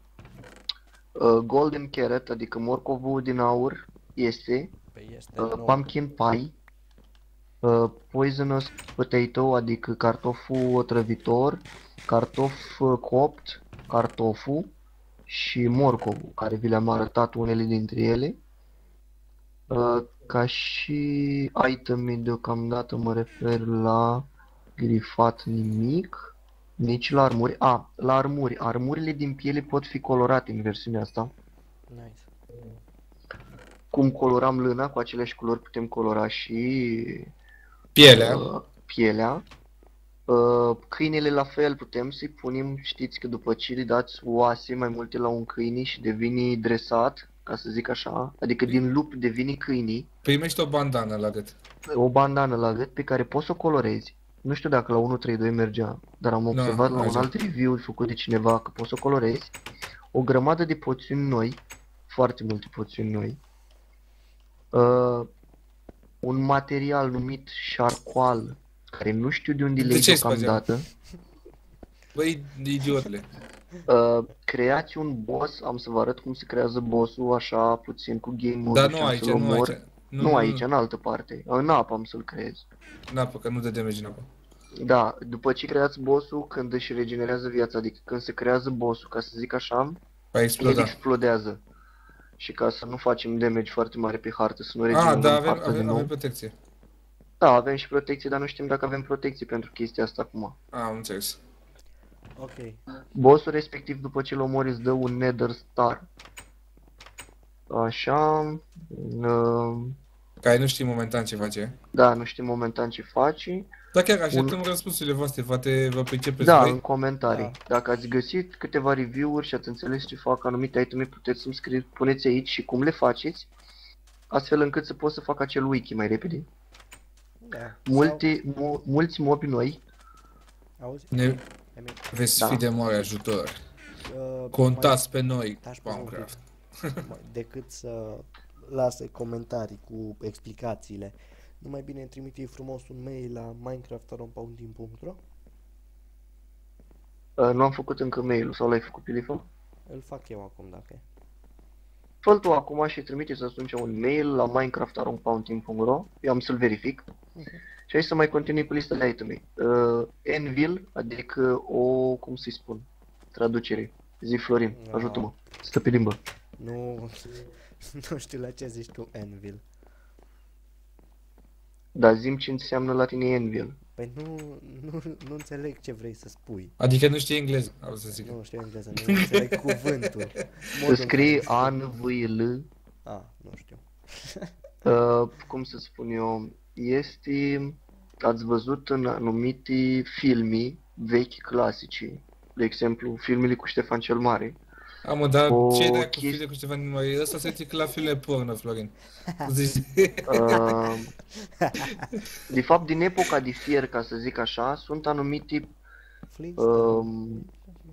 Uh, golden carrot, adică morcovul din aur, este. Păi este Uh, nou. pumpkin pie. Uh, poisonous potato, adică cartoful otrăvitor. Cartof uh, copt, cartoful. Și morcovul, care vi le-am arătat unele dintre ele. Uh, ca și iteme deocamdată mă refer la grifat nimic, nici la armuri. A, la armuri. Armurile din piele pot fi colorate în versiunea asta. Nice. Cum coloram lâna, cu aceleași culori putem colora și pielea. uh, pielea. Uh, câinele la fel putem să-i punem, știți că după ce îi dați oase mai multe la un câine și devine dresat, ca să zic așa, adică din lup devine câinii, Primești o bandană la gât. o bandană la gât pe care poți să o colorezi. Nu știu dacă la unu punct treizeci și doi mergea, dar am observat la un mergea. alt review făcut de cineva că poți să o colorezi. O grămadă de poțiuni noi, foarte multe poțiuni noi. Uh, un material numit șarcoal, care nu știu de unde De le iei ce-i spăgeam? deocamdată. Băi, idiotule. Uh, creați un boss, am să vă arăt cum se creează bossul așa puțin cu game mode. Dar nu aici, nu aici. Nu aici, în altă parte. În apă am să-l creez. În apă, că nu dă damage în apă. Da, după ce creați bossul, când își regenerează viața, adică când se creează bossul, ca să zic așa, Va el exploda. explodează. Și ca să nu facem damage foarte mare pe hartă, să nu Ah, regenerăm da, avem, harta din avem, nou. avem protecție. Da, avem și protecție, dar nu știm dacă avem protecție pentru chestia asta acum. Ah, am înțeles. Ok. Bossul respectiv, după ce îl omori, îți dă un Nether Star. Așa... Uh, Care nu știi momentan ce face. da, nu știm momentan ce faci. Dar chiar așteptăm Un- răspunsurile voastre, poate vă pricepeți Da, voi. în comentarii. Da. Dacă ați găsit câteva review-uri și ați înțeles ce fac anumite iteme, puteți să-mi scrieți, puneți aici și cum le faceți, astfel încât să pot să fac acel wiki mai repede. Da. Multe, mu- mulți mobi noi, Sau, auzi? Ne- I mean, Veți Da. fi de mare ajutor. uh, Contați pe noi, taci pe un pic. Minecraft. mai- decât să lase comentarii cu explicațiile. Nu mai bine îmi trimite frumos un mail la minecraft arond pauntin punct ro. uh, nu am făcut încă mail-ul sau l-ai făcut, Pilifă? Îl fac eu acum, dacă. Fă-l tu acum și trimiteți atunci un mail la minecraft arond pauntin punct ro, eu am să-l verific. Și hai să mai continui cu lista de iteme. Uh, Anvil, adică o, cum să-i spun, traducere. Zi Florin, Da. ajută-mă, stă pe limbă. Nu, nu știu la ce zici tu Anvil. Dar zi-mi ce înseamnă la tine Anvil. Păi nu, nu, nu înțeleg ce vrei să spui. Adică nu știi engleză, au să zic. Nu știu engleză, nu înțeleg cuvântul. Să Modul în scrie care- A N V L, Ah, nu știu. uh, cum să spun eu, este, ați văzut în anumite filme vechi clasici, de exemplu, filmele cu Ștefan cel Mare. Am, dar O ce dacă cu chestie- filme cu Ștefan mai ăsta se zice la filme porno, Florin. Zici, Uh, de fapt, din epoca de fier, ca să zic așa, sunt anumite Flintstone. um,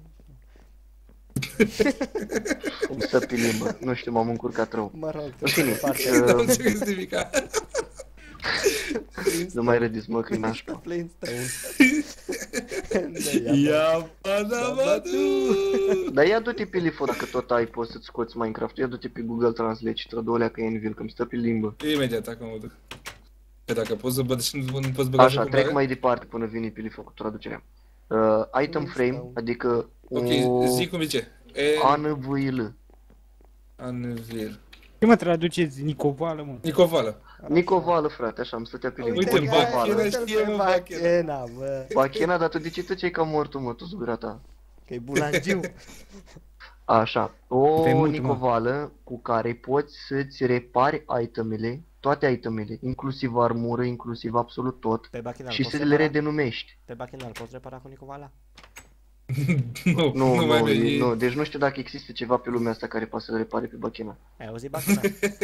cum să pe limbă, nu știu, m-am încurcat rău. Mă rog, În fine, parte. uh, n-am înțeles nimica. nu mai râdeți, mă, că e nașpa. Flintstone. Ia padabadu! Dar ia du-te pe Lifo dacă tot ai, poți să-ți scoți Minecraft. Ia du-te pe Google Translate și traduolea că e Envil, că îmi stă pe limbă. Imediat, acum mă duc. Că dacă poți să băg și nu nu poți băga Așa, jocul trec mare? mai departe până vine pe Lifo cu traducerea. Uh, item frame, adică Ok, o zi cum zice. A N V I L. Anvil. Ce mă traduceți Nicovală, mă? Nicovală. Nicovală, frate, așa, îmi stătea pe limbă. Uite, Nicovală. Bachena știe, mă, Bachena. Bachena, bă. Bachena, dar tu de ce tu ce-ai ca mortul, mă, tu zgura ta? Că e bulangiu. Așa, o Pe mult, mă. nicovală cu care poți să-ți repari itemele, toate itemele, inclusiv armură, inclusiv absolut tot, Pe Bachena și poți să le repara? redenumești. Pe Bachena îl poți repara cu Nicovala? Nu, Nu, nu mai nu, veni. nu, deci nu știu dacă există ceva pe lumea asta care poate să le repare pe Bachena. Ai auzit Bachena?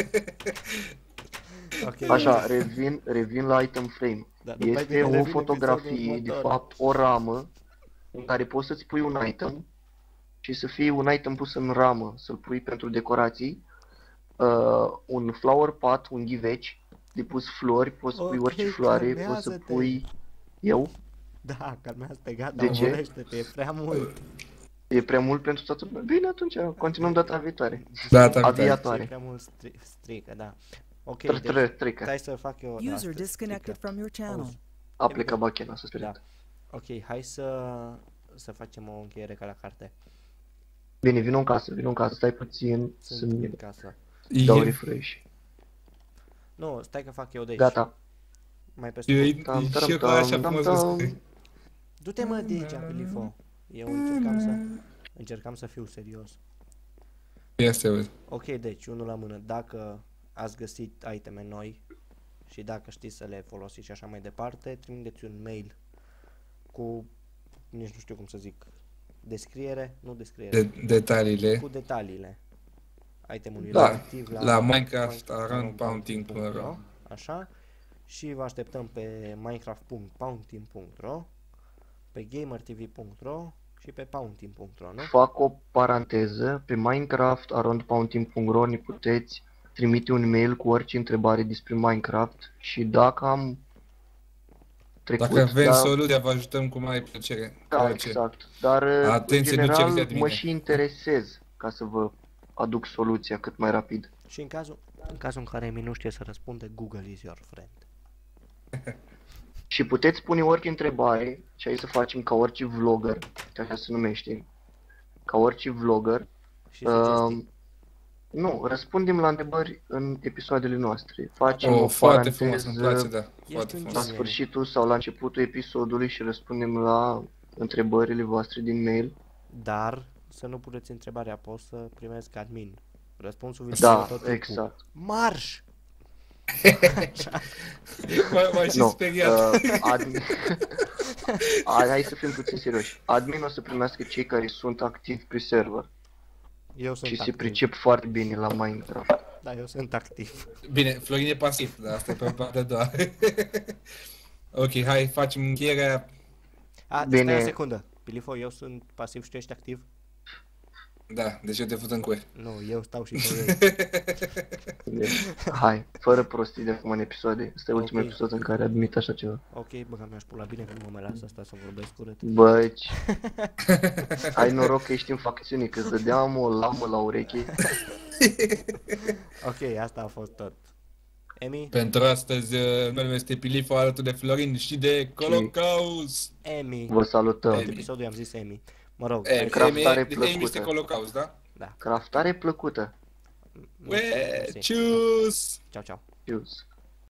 Ok. Așa, revin, revin la item frame. Da, după aia Este revin o episodul fotografie, de următor. fapt, o ramă în care poți să-ți pui un item și să fie un item pus în ramă, să-l pui pentru decorații, uh, un flower pot, un ghiveci, de pus flori, poți să pui Ok, orice floare, poți să calmează-te. pui... Eu? Da, calmează-te, gata, De ce? omolește-te, e prea mult. E prea mult pentru toată lumea? Bine, atunci continuăm data viitoare. Data Aviat. viitoare. E Viitoare. prea mult stri- strică, da. Ok, Tră, tră, deci, trecă. stai să fac eu... da, User stai, disconnected strică. from your channel. Auzi. A plecat Bachena, să sperăm. Da. Ok, hai să, să facem o încheiere ca la carte. Bine, vino în casă, vino în casă, stai puțin Sunt să-mi în casă. dau E- refresh. Nu, stai că fac eu deci. Gata. Mai pe Eu scurt. Tam, și tam, eu ca așa tam, frumos tam, să tam. scrie. Du-te mă de aici, pe Lifo. Eu încercam să... Încercam să fiu serios. Ia să te aud. Ok, deci, unul la mână. Dacă ați găsit iteme noi și dacă știți să le folosiți și așa mai departe, trimiteți un mail cu, nici nu știu cum să zic, descriere, nu descriere, De, detaliile. cu detaliile itemului Da, respectiv la Minecraft around pounding punct ro. Așa. Și vă așteptăm pe minecraft punct poundteam punct ro, pe gamertv punct ro și pe poundteam punct ro, nu? Fac o paranteză, pe minecraft arond poundteam punct ro ne puteți trimite un mail cu orice întrebare despre Minecraft și dacă am trecut, Dacă avem da, soluția, vă ajutăm cu mare plăcere. Cu da, orice. exact, dar Atenție, în nu general ceriți de mă mine. și interesez ca să vă aduc soluția cât mai rapid. Și în cazul, în cazul în care Emi nu știe să răspunde, Google is your friend. Și puteți pune orice întrebare și aici să facem ca orice vlogger, că așa se numește, ca orice vlogger. Și sugestii. Um, nu, răspundem la întrebări în episoadele noastre. Facem Oh, o foarte frumos, îmi place, paranteză da. Foarte un la frumos. geniu. sfârșitul sau la începutul episodului și răspundem la întrebările voastre din mail. Dar să nu puneți întrebarea, pot să primesc admin. Răspunsul vi Da, tot timpul. exact. Marș! Mai, mai și Nu, speriat. uh, admin... Hai hai să fim puțin serioși. Admin o să primească cei care sunt activi pe server Eu sunt și se activ. pricep foarte bine la Minecraft. Da, eu sunt activ. Bine, Florin e pasiv, dar asta e pe partea a doua. Ok, hai, facem încheierea. A, Bine. Bine. Stai o secundă. Pilifo, eu sunt pasiv și tu ești activ? Da, deci eu te fut în cuie. Nu, eu stau și tu Deci, hai, fără prostii de acum în episoade. Ăsta e Ok. ultimul episod în care admit așa ceva. Ok, băga mi-aș pula bine că nu mă mai lasă asta să vorbesc urât. Băci, ai noroc că ești în facțiune, că îți dădeam o lamă la ureche. Ok, asta a fost tot. Emi? Pentru astăzi, uh, numele meu este Pilifo, alături de Florin și de Colocaus. Emi. Vă salutăm. Tot episodul i-am zis Emi. Mă rog, E, hai să- craftare Emi- Emi este plăcută. Colocaus, da? da. Craftare plăcută. Mersi, Ue, mersi. cius! Ciao, ciao. Cheers.